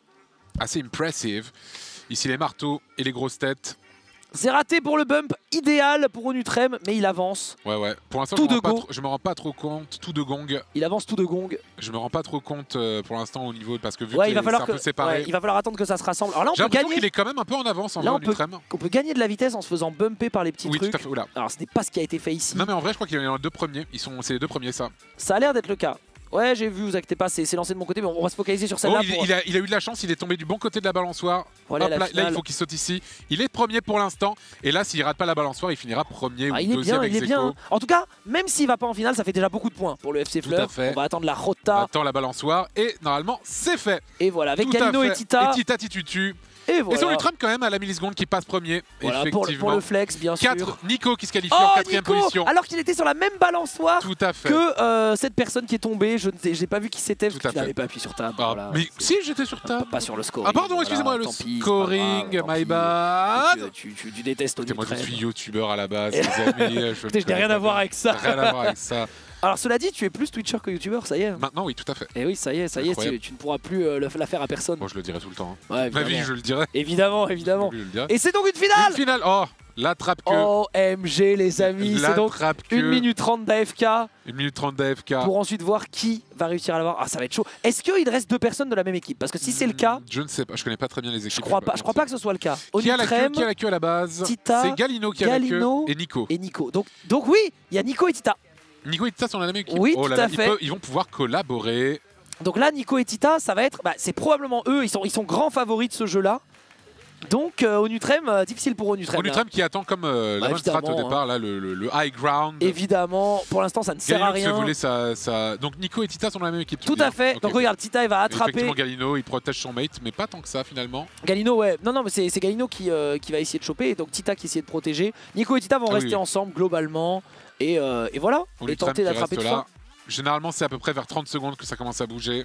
Speaker 2: Ici, les marteaux et les grosses têtes.
Speaker 1: C'est raté pour le bump, idéal pour Onutrem, mais il avance.
Speaker 2: Ouais. Pour l'instant, je me rends pas trop compte. Tout de gong.
Speaker 1: Il avance tout de gong.
Speaker 2: Je me rends pas trop compte pour l'instant au niveau parce que vu
Speaker 1: que
Speaker 2: c'est un peu séparé.
Speaker 1: Il va falloir attendre que ça se rassemble. Alors là,
Speaker 2: j'ai l'impression qu'il est quand même un peu en avance en Onutrem.
Speaker 1: On peut gagner de la vitesse en se faisant bumper par les petits trucs.
Speaker 2: Oui, tout à fait. Oula.
Speaker 1: Alors ce n'est pas ce qui a été fait ici.
Speaker 2: Non mais en vrai, je crois qu'il y en a les 2 premiers. C'est les 2 premiers ça.
Speaker 1: Ça a l'air d'être le cas. Ouais, j'ai vu, vous inquiétez pas, c'est lancé de mon côté, mais on va se focaliser sur celle-là.
Speaker 2: Il a eu de la chance, il est tombé du bon côté de la balançoire.
Speaker 1: Voilà.
Speaker 2: Hop, là, il faut qu'il saute ici. Il est premier pour l'instant. Et là, s'il rate pas la balançoire, il finira premier ou deuxième
Speaker 1: il est bien. En tout cas, même s'il va pas en finale, ça fait déjà beaucoup de points pour le FC Fleur. On va attendre la rota.
Speaker 2: On attend la balançoire et normalement, c'est fait.
Speaker 1: Et voilà, avec Galino et Tita.
Speaker 2: Et Tita Titutu.
Speaker 1: Et voilà.
Speaker 2: Et sur Onutrem quand même à la milliseconde qui passe premier.
Speaker 1: Voilà, pour le flex, bien sûr.
Speaker 2: Nico qui se qualifie en 4ème position.
Speaker 1: Alors qu'il était sur la même balançoire
Speaker 2: tout à fait.
Speaker 1: Que cette personne qui est tombée. Je n'ai pas vu qui c'était parce qu'il n'avait pas appuyé sur tab.
Speaker 2: Voilà. Mais si, j'étais sur tab.
Speaker 1: Pas sur le scoring.
Speaker 2: Ah pardon, excusez-moi, le scoring, my bad.
Speaker 1: Tu détestes Onutrem.
Speaker 2: Moi je suis youtubeur à la base, les amis.
Speaker 1: Je n'ai rien à voir avec ça.
Speaker 2: Rien à voir avec ça.
Speaker 1: Alors cela dit, tu es plus Twitcher que YouTuber, ça y est.
Speaker 2: Maintenant oui, tout à fait.
Speaker 1: Et oui, ça y est, tu ne pourras plus la faire à personne.
Speaker 2: Bon, je le dirai tout le temps.
Speaker 1: Hein. Ouais,
Speaker 2: ma vie, je le dirai.
Speaker 1: Évidemment. Et c'est donc une finale.
Speaker 2: Une finale. Oh, la trappe-queue.
Speaker 1: OMG les amis, c'est donc 1 minute 30 d'AFK.
Speaker 2: 1 minute 30 d'AFK.
Speaker 1: Pour ensuite voir qui va réussir à l'avoir. Ah, ça va être chaud. Est-ce qu'il reste 2 personnes de la même équipe? Parce que si c'est le cas...
Speaker 2: Je ne sais pas, je connais pas très bien les équipes.
Speaker 1: Je crois pas que ce soit le cas.
Speaker 2: Qui a la queue à la base?
Speaker 1: Tita,
Speaker 2: c'est Galino qui a la queue et Nico.
Speaker 1: Donc oui, il y a Nico et Tita.
Speaker 2: Nico et Tita sont dans la même équipe.
Speaker 1: Oui, tout à fait.
Speaker 2: Ils vont pouvoir collaborer.
Speaker 1: Donc là, Nico et Tita, ça va être... c'est probablement eux, ils sont grands favoris de ce jeu-là. Donc Onutrem, difficile pour Onutrem.
Speaker 2: Onutrem qui attend comme la bonne strat au départ, là, le high ground.
Speaker 1: Évidemment, pour l'instant ça ne sert à rien.
Speaker 2: Donc Nico et Tita sont dans la même équipe.
Speaker 1: Tout à fait, donc regarde, Tita il va attraper.
Speaker 2: Effectivement Galino il protège son mate, mais pas tant que ça finalement.
Speaker 1: Galino ouais, non mais c'est Galino qui va essayer de choper, et donc Tita qui essaie de protéger. Nico et Tita vont rester ensemble globalement, et voilà, et tenter d'attraper tout ça.
Speaker 2: Généralement c'est à peu près vers 30 secondes que ça commence à bouger.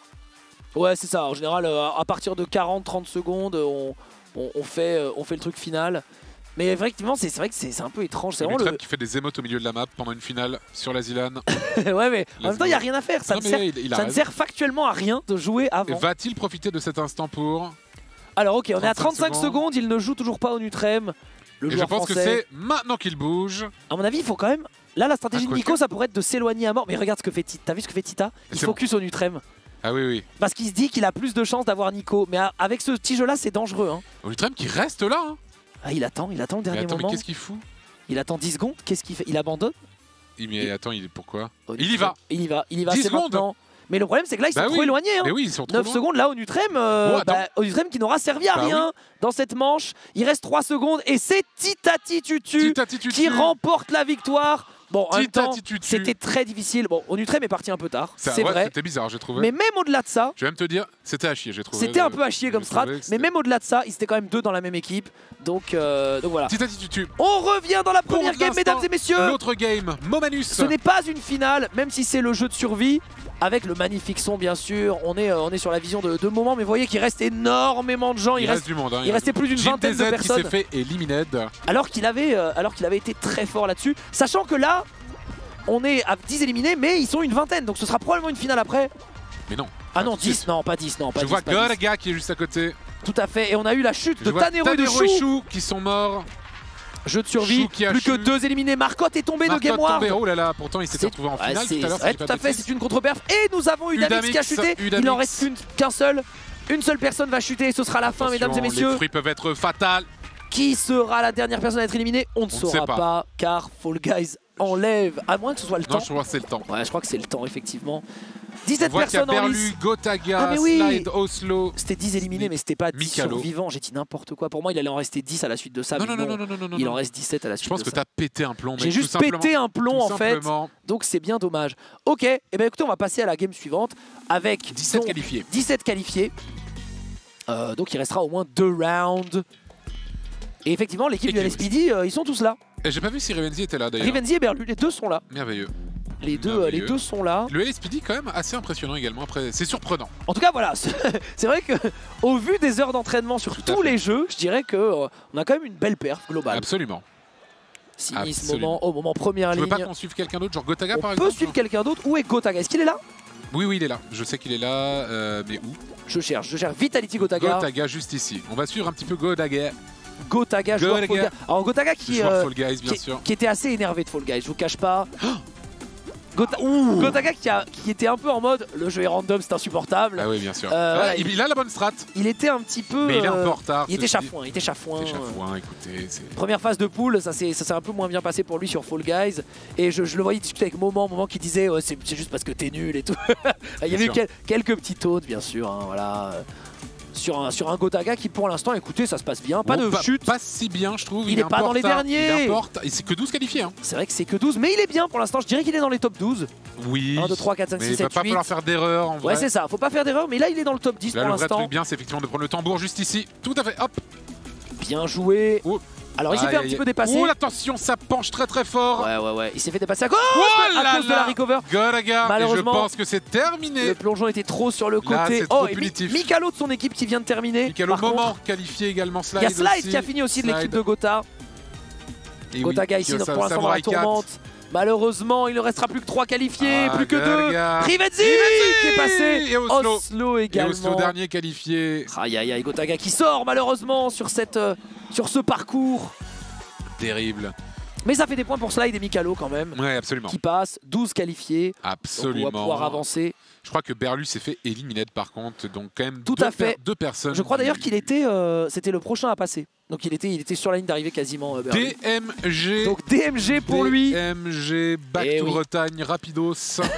Speaker 1: Ouais c'est ça, en général à partir de 40-30 secondes on fait le truc final. Mais effectivement, c'est vrai que c'est un peu étrange. C'est vraiment
Speaker 2: qui fait des émotes au milieu de la map pendant une finale sur la Zilan.
Speaker 1: Ouais, mais en même temps, il n'y a rien à faire. Ça ne sert factuellement à rien de jouer avant.
Speaker 2: Va-t-il profiter de cet instant pour...
Speaker 1: Alors, ok, on est à 35 secondes. Il ne joue toujours pas Onutrem.
Speaker 2: Et je pense que c'est maintenant qu'il bouge.
Speaker 1: À mon avis, il faut quand même... Là, la stratégie de Nico, ça pourrait être de s'éloigner à mort. Mais regarde ce que fait Tita. T'as vu ce que fait Tita? Il focus Onutrem.
Speaker 2: Ah oui.
Speaker 1: Parce qu'il se dit qu'il a plus de chances d'avoir Nico. Mais avec ce petit jeu-là, c'est dangereux. Hein.
Speaker 2: Onutrem qui reste là. Hein.
Speaker 1: Ah, il attend le dernier moment.
Speaker 2: Mais qu'est-ce qu'il fout?
Speaker 1: Il attend 10 secondes. Qu'est-ce qu'il fait? Il abandonne?
Speaker 2: Mais attends, pourquoi?
Speaker 1: Il y va.
Speaker 2: 10
Speaker 1: secondes maintenant. Mais le problème, c'est que là, ils sont trop éloignés. Hein.
Speaker 2: Mais oui, ils sont trop
Speaker 1: 9
Speaker 2: loin.
Speaker 1: secondes, là, Onutrem, Onutrem qui n'aura servi à rien dans cette manche. Il reste 3 secondes et c'est Tita Titutu qui remporte la victoire. Bon, en même temps, c'était très difficile. Bon, Onutrem est parti un peu tard, c'est vrai.
Speaker 2: C'était bizarre, j'ai trouvé.
Speaker 1: Mais même au-delà de ça...
Speaker 2: Je vais même te dire, c'était à chier, j'ai trouvé.
Speaker 1: C'était un peu à chier comme strat, mais même au-delà de ça, ils étaient quand même 2 dans la même équipe. Donc voilà.
Speaker 2: Tita Titutu.
Speaker 1: On revient dans la première game, mesdames et messieurs.
Speaker 2: L'autre game, Momanus.
Speaker 1: Ce n'est pas une finale, même si c'est le jeu de survie. Avec le magnifique son, bien sûr. On est sur la vision de moment, mais vous voyez qu'il reste énormément de gens.
Speaker 2: Il reste du monde. Hein,
Speaker 1: il restait plus d'une vingtaine de personnes.
Speaker 2: Qui s'est fait éliminer.
Speaker 1: Alors qu'il avait été très fort là-dessus. Sachant que là, On est à 10 éliminés, mais ils sont une vingtaine, donc ce sera probablement une finale après.
Speaker 2: Mais non.
Speaker 1: Ah non, 10, non, pas 10, non, pas 10.
Speaker 2: Je vois Gotaga qui est juste à côté.
Speaker 1: Tout à fait, et on a eu la chute de Tanero et de
Speaker 2: Chou qui sont morts.
Speaker 1: Jeu de survie, plus que 2 éliminés. Marcotte est tombé de Game Ward.
Speaker 2: Oh là là, pourtant il s'était retrouvé en finale tout à l'heure.
Speaker 1: Tout à fait, c'est une contre-perf. Et nous avons Udamix qui a chuté. Il en reste qu'un seul. Une seule personne va chuter et ce sera la fin, mesdames et messieurs.
Speaker 2: Les fruits peuvent être fatals.
Speaker 1: Qui sera la dernière personne à être éliminée? On ne saura pas, car Fall Guys enlève, à moins que ce soit le temps.
Speaker 2: Non, je crois que c'est le temps.
Speaker 1: Ouais, je crois que c'est le temps, effectivement. 17 personnes en lice.
Speaker 2: Gotaga, Slide, Oslo.
Speaker 1: C'était 10 éliminés, mais c'était pas 10 survivants. J'ai dit n'importe quoi. Pour moi, il allait en rester 10 à la suite de ça.
Speaker 2: Non,
Speaker 1: il en reste 17 à la suite de ça.
Speaker 2: Je pense que t'as pété un plomb.
Speaker 1: J'ai juste pété un plomb en fait. Donc c'est bien dommage. Ok, et ben écoutez, on va passer à la game suivante avec
Speaker 2: 17 qualifiés.
Speaker 1: 17 qualifiés. Donc il restera au moins 2 rounds. Et effectivement, l'équipe du LSPD, ils sont tous là.
Speaker 2: J'ai pas vu si Rivenzi était là d'ailleurs.
Speaker 1: Rivenzi et Berlu, les deux sont là.
Speaker 2: Merveilleux.
Speaker 1: Les deux sont là.
Speaker 2: Le LSPD quand même assez impressionnant également, après c'est surprenant.
Speaker 1: En tout cas voilà, c'est vrai que au vu des heures d'entraînement sur tous les jeux, je dirais que on a quand même une belle perf globale.
Speaker 2: Absolument.
Speaker 1: Sinistre moment première ligne.
Speaker 2: Tu veux pas qu'on suive quelqu'un d'autre, genre Gotaga par exemple?
Speaker 1: On peut suivre quelqu'un d'autre. Où est Gotaga? Est-ce qu'il est là?
Speaker 2: Oui, il est là. Je sais qu'il est là, mais où?
Speaker 1: Je cherche Vitality Gotaga.
Speaker 2: Gotaga juste ici. On va suivre un petit peu Gotaga.
Speaker 1: Gotaga, joueur Fall Guys. Alors Gotaga qui était assez énervé de Fall Guys, je vous cache pas. Gotaga qui était un peu en mode le jeu est random, c'est insupportable.
Speaker 2: Ah oui, bien sûr. Il a la bonne strat.
Speaker 1: Il était un petit peu.
Speaker 2: Mais il est un peu en retard.
Speaker 1: Il était chafouin.
Speaker 2: Écoutez.
Speaker 1: Première phase de poule, ça s'est un peu moins bien passé pour lui sur Fall Guys. Et je le voyais discuter avec Moment qui disait c'est juste parce que t'es nul et tout. Il y avait eu quelques petites hautes, bien sûr. Hein, voilà. Sur un Gotaga qui pour l'instant, écoutez, ça se passe bien, pas de chute.
Speaker 2: Pas si bien je trouve,
Speaker 1: il est pas dans les derniers.
Speaker 2: Et c'est que 12 qualifiés. Hein.
Speaker 1: C'est vrai que c'est que 12, mais il est bien pour l'instant, je dirais qu'il est dans les top 12.
Speaker 2: Oui.
Speaker 1: 1, 2, 3, 4, 5, 6, 7, 8.
Speaker 2: Il va pas falloir faire d'erreur en vrai.
Speaker 1: Ouais c'est ça, faut pas faire d'erreur, mais là il est dans le top 10
Speaker 2: là,
Speaker 1: pour l'instant.
Speaker 2: Le vrai truc bien c'est effectivement de prendre le tambour juste ici, tout à fait, hop.
Speaker 1: Bien joué. Alors il s'est fait un petit peu dépasser.
Speaker 2: Oh attention, ça penche très fort.
Speaker 1: Ouais. Il s'est fait dépasser à cause, de la recover.
Speaker 2: Gotaga,
Speaker 1: malheureusement,
Speaker 2: je pense que c'est terminé.
Speaker 1: Le plongeon était trop sur le côté.
Speaker 2: Là, c'est trop punitif.
Speaker 1: Mikalo de son équipe qui vient de terminer.
Speaker 2: Mikalo Moment qualifié également. Slide.
Speaker 1: Il y a Slide qui a fini aussi de l'équipe de Gotha. Gotaga ici pour l'instant dans la tourmente. Malheureusement, il ne restera plus que 3 qualifiés, plus que 2. Rivenzi qui est passé.
Speaker 2: Et
Speaker 1: Oslo également.
Speaker 2: Et Oslo dernier qualifié.
Speaker 1: Aïe, Gotaga qui sort malheureusement sur ce parcours.
Speaker 2: Terrible.
Speaker 1: Mais ça fait des points pour Slide et Mikalo quand même.
Speaker 2: Ouais, absolument.
Speaker 1: Qui passe, 12 qualifiés.
Speaker 2: Absolument.
Speaker 1: Donc on va pouvoir avancer.
Speaker 2: Je crois que Berlu s'est fait éliminer par contre, donc quand même deux personnes.
Speaker 1: Je crois d'ailleurs qu'il était, c'était le prochain à passer. Donc il était sur la ligne d'arrivée quasiment.
Speaker 2: DMG.
Speaker 1: Donc DMG pour lui.
Speaker 2: DMG, back to Bretagne, rapidos.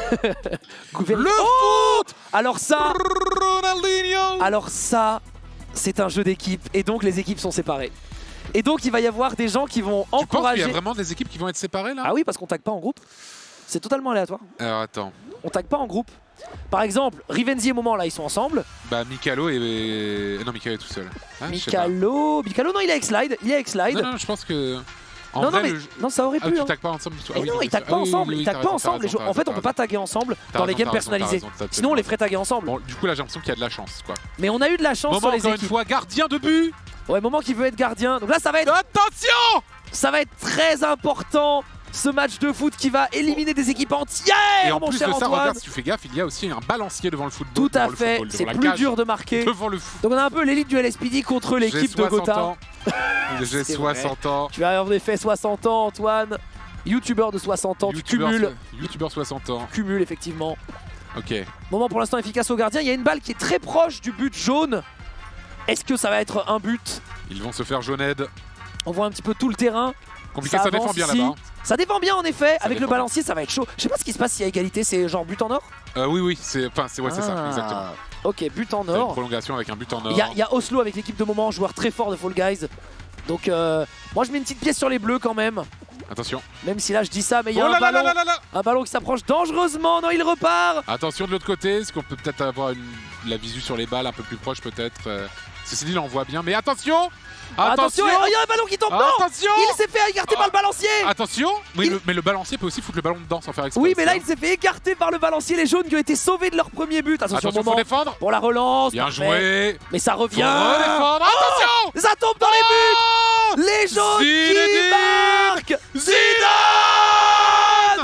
Speaker 1: Le foot. Alors ça.
Speaker 2: Ronaldinho.
Speaker 1: Alors ça, c'est un jeu d'équipe et donc les équipes sont séparées. Et donc il va y avoir des gens qui vont encourager.
Speaker 2: Tu penses qu'il y a vraiment des équipes qui vont être séparées là?
Speaker 1: Ah oui, parce qu'on tag pas en groupe. C'est totalement aléatoire.
Speaker 2: Alors attends.
Speaker 1: On tag pas en groupe. Par exemple, Rivenzi et Moment là ils sont ensemble.
Speaker 2: Bah Mikalo Non, Mikalo est tout seul. Ah,
Speaker 1: Mikalo non, il est avec Slide.
Speaker 2: Non, je pense que.
Speaker 1: Non, ça aurait pu.
Speaker 2: Tu tagues pas ensemble du tout.
Speaker 1: Mais non, ils taguent pas ensemble. Ils taguent pas ensemble. En fait, on peut pas taguer ensemble dans les games personnalisés. Sinon, on les ferait taguer ensemble.
Speaker 2: Bon, du coup, là, j'ai l'impression qu'il y a de la chance, quoi.
Speaker 1: Mais on a eu de la chance sur les équipes.
Speaker 2: Encore une fois, gardien de but.
Speaker 1: Ouais, Moment qui veut être gardien. Donc là, ça va être.
Speaker 2: Attention!
Speaker 1: Ça va être très important. Ce match de foot qui va éliminer des équipes entières. Et en plus de ça, regarde,
Speaker 2: si tu fais gaffe, il y a aussi un balancier devant le football.
Speaker 1: Tout à fait, c'est plus dur de marquer.
Speaker 2: Devant le foot.
Speaker 1: Donc on a un peu l'élite du LSPD contre l'équipe de Gotha.
Speaker 2: J'ai 60 ans.
Speaker 1: Tu as en effet 60 ans, Antoine. Youtubeur de 60 ans, tu cumules.
Speaker 2: Youtubeur 60 ans.
Speaker 1: Cumule effectivement.
Speaker 2: Ok.
Speaker 1: Moment pour l'instant efficace au gardien. Il y a une balle qui est très proche du but jaune. Est-ce que ça va être un but?
Speaker 2: Ils vont se faire jauned.
Speaker 1: On voit un petit peu tout le terrain.
Speaker 2: Compliqué, ça défend bien là-bas.
Speaker 1: Ça défend bien en effet, avec le balancier ça va être chaud. Je sais pas ce qui se passe s'il y a égalité, c'est genre but en or?
Speaker 2: Oui, c'est ça, exactement.
Speaker 1: Ok, but en or.
Speaker 2: Une prolongation avec un but en or.
Speaker 1: Il y a Oslo avec l'équipe de Moment, joueur très fort de Fall Guys. Donc moi je mets une petite pièce sur les bleus quand même.
Speaker 2: Attention.
Speaker 1: Même si là je dis ça, mais il y a un ballon qui s'approche dangereusement. Non, il repart.
Speaker 2: Attention de l'autre côté, est-ce qu'on peut peut-être avoir la visu sur les balles un peu plus proche peut-être. Ceci dit, là on voit bien, mais attention.
Speaker 1: Attention, il y a un ballon qui tombe.
Speaker 2: Attention.
Speaker 1: Il s'est fait écarter par le balancier.
Speaker 2: Attention. Mais le balancier peut aussi foutre le ballon dedans sans faire exprès.
Speaker 1: Oui, mais là il s'est fait écarter par le balancier. Les jaunes qui ont été sauvés de leur premier but. Attention,
Speaker 2: faut défendre.
Speaker 1: Pour la relance.
Speaker 2: Bien joué.
Speaker 1: Mais ça revient.
Speaker 2: Attention.
Speaker 1: Ça tombe dans les buts. Les jaunes qui marquent. Zidane.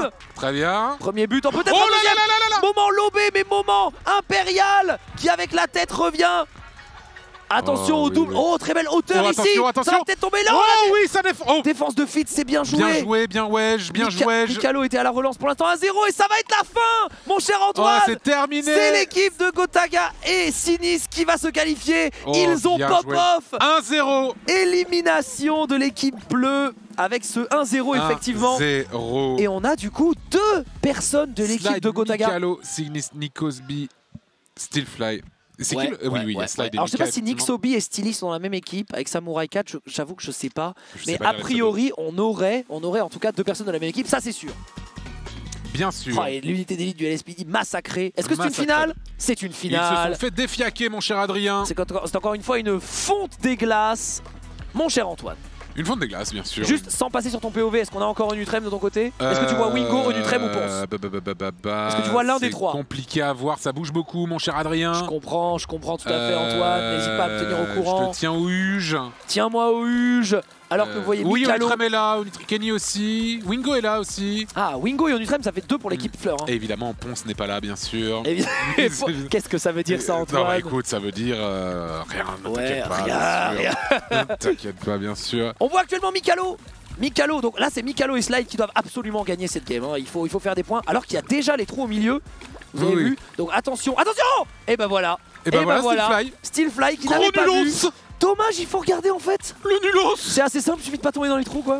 Speaker 2: Très bien.
Speaker 1: Premier but en peut-être
Speaker 2: Oh
Speaker 1: un
Speaker 2: là
Speaker 1: deuxième.
Speaker 2: là là là là.
Speaker 1: Moment lobé, mais moment impérial qui avec la tête revient. Attention au double. Oh, très belle hauteur ici.
Speaker 2: Attention.
Speaker 1: Ça va peut-être tomber là.
Speaker 2: Oh oui, ça défend. Oh.
Speaker 1: Défense de Fitz, c'est bien joué.
Speaker 2: Bien joué, bien wedge, bien joué.
Speaker 1: Mikalo était à la relance pour l'instant 1-0 et ça va être la fin, mon cher Antoine.
Speaker 2: Oh, c'est terminé.
Speaker 1: C'est l'équipe de Gotaga et Sinis qui va se qualifier.
Speaker 2: Oh,
Speaker 1: ils ont pop-off.
Speaker 2: 1-0.
Speaker 1: Élimination de l'équipe bleue avec ce 1-0 effectivement.
Speaker 2: 1-0.
Speaker 1: Et on a du coup 2 personnes de l'équipe de Gotaga.
Speaker 2: Mikalo, Signis, Nikosby, Steelfly. C'est qui le... Oui, il y a Slide et
Speaker 1: Alors je sais pas si
Speaker 2: effectivement.
Speaker 1: Nixobi et Steely sont dans la même équipe avec Samurai 4, j'avoue que je sais pas.
Speaker 2: Je
Speaker 1: mais
Speaker 2: sais pas
Speaker 1: a
Speaker 2: dire
Speaker 1: priori on aurait en tout cas 2 personnes de la même équipe, ça c'est sûr.
Speaker 2: Bien sûr.
Speaker 1: Oh, et l'unité d'élite du LSPD massacrée. Est-ce que c'est une finale? C'est une
Speaker 2: Ils se
Speaker 1: finale.
Speaker 2: sont fait défiaquer, mon cher Adrien.
Speaker 1: C'est encore une fois une fonte des glaces. Mon cher Antoine.
Speaker 2: Une fonte des glaces, bien sûr.
Speaker 1: Juste sans passer sur ton POV, est-ce qu'on a encore Onutrem de ton côté? Est-ce que tu vois Wingo, Onutrem ou Ponce? Est-ce que tu vois l'un des 3?
Speaker 2: C'est compliqué à voir, ça bouge beaucoup, mon cher Adrien.
Speaker 1: Je comprends tout à fait Antoine. N'hésite pas à me tenir au courant.
Speaker 2: Je te tiens au huge.
Speaker 1: Tiens-moi au huge. Alors que vous voyez
Speaker 2: oui,
Speaker 1: Mikalo.
Speaker 2: Onutrem est là, Kenny aussi, Wingo est là aussi.
Speaker 1: Ah, Wingo et Onutrem, ça fait 2 pour l'équipe Fleur. Hein.
Speaker 2: Et évidemment, Ponce n'est pas là, bien sûr.
Speaker 1: Qu'est-ce que ça veut dire ça, Antoine?
Speaker 2: Non, bah, écoute, ça veut dire rien, ne
Speaker 1: Ouais,
Speaker 2: t'inquiète pas,
Speaker 1: rien.
Speaker 2: T'inquiète pas, bien sûr.
Speaker 1: On voit actuellement Mikalo, donc là c'est Mikalo et Slide qui doivent absolument gagner cette game. Hein. Il faut faire des points, alors qu'il y a déjà les trous au milieu. Vous avez vu? Donc attention. Et ben voilà.
Speaker 2: Et ben voilà,
Speaker 1: Steelfly qui n'avait pas vu. Dommage, il faut regarder en fait.
Speaker 2: Le nulos.
Speaker 1: C'est assez simple, il suffit de pas tomber dans les trous quoi.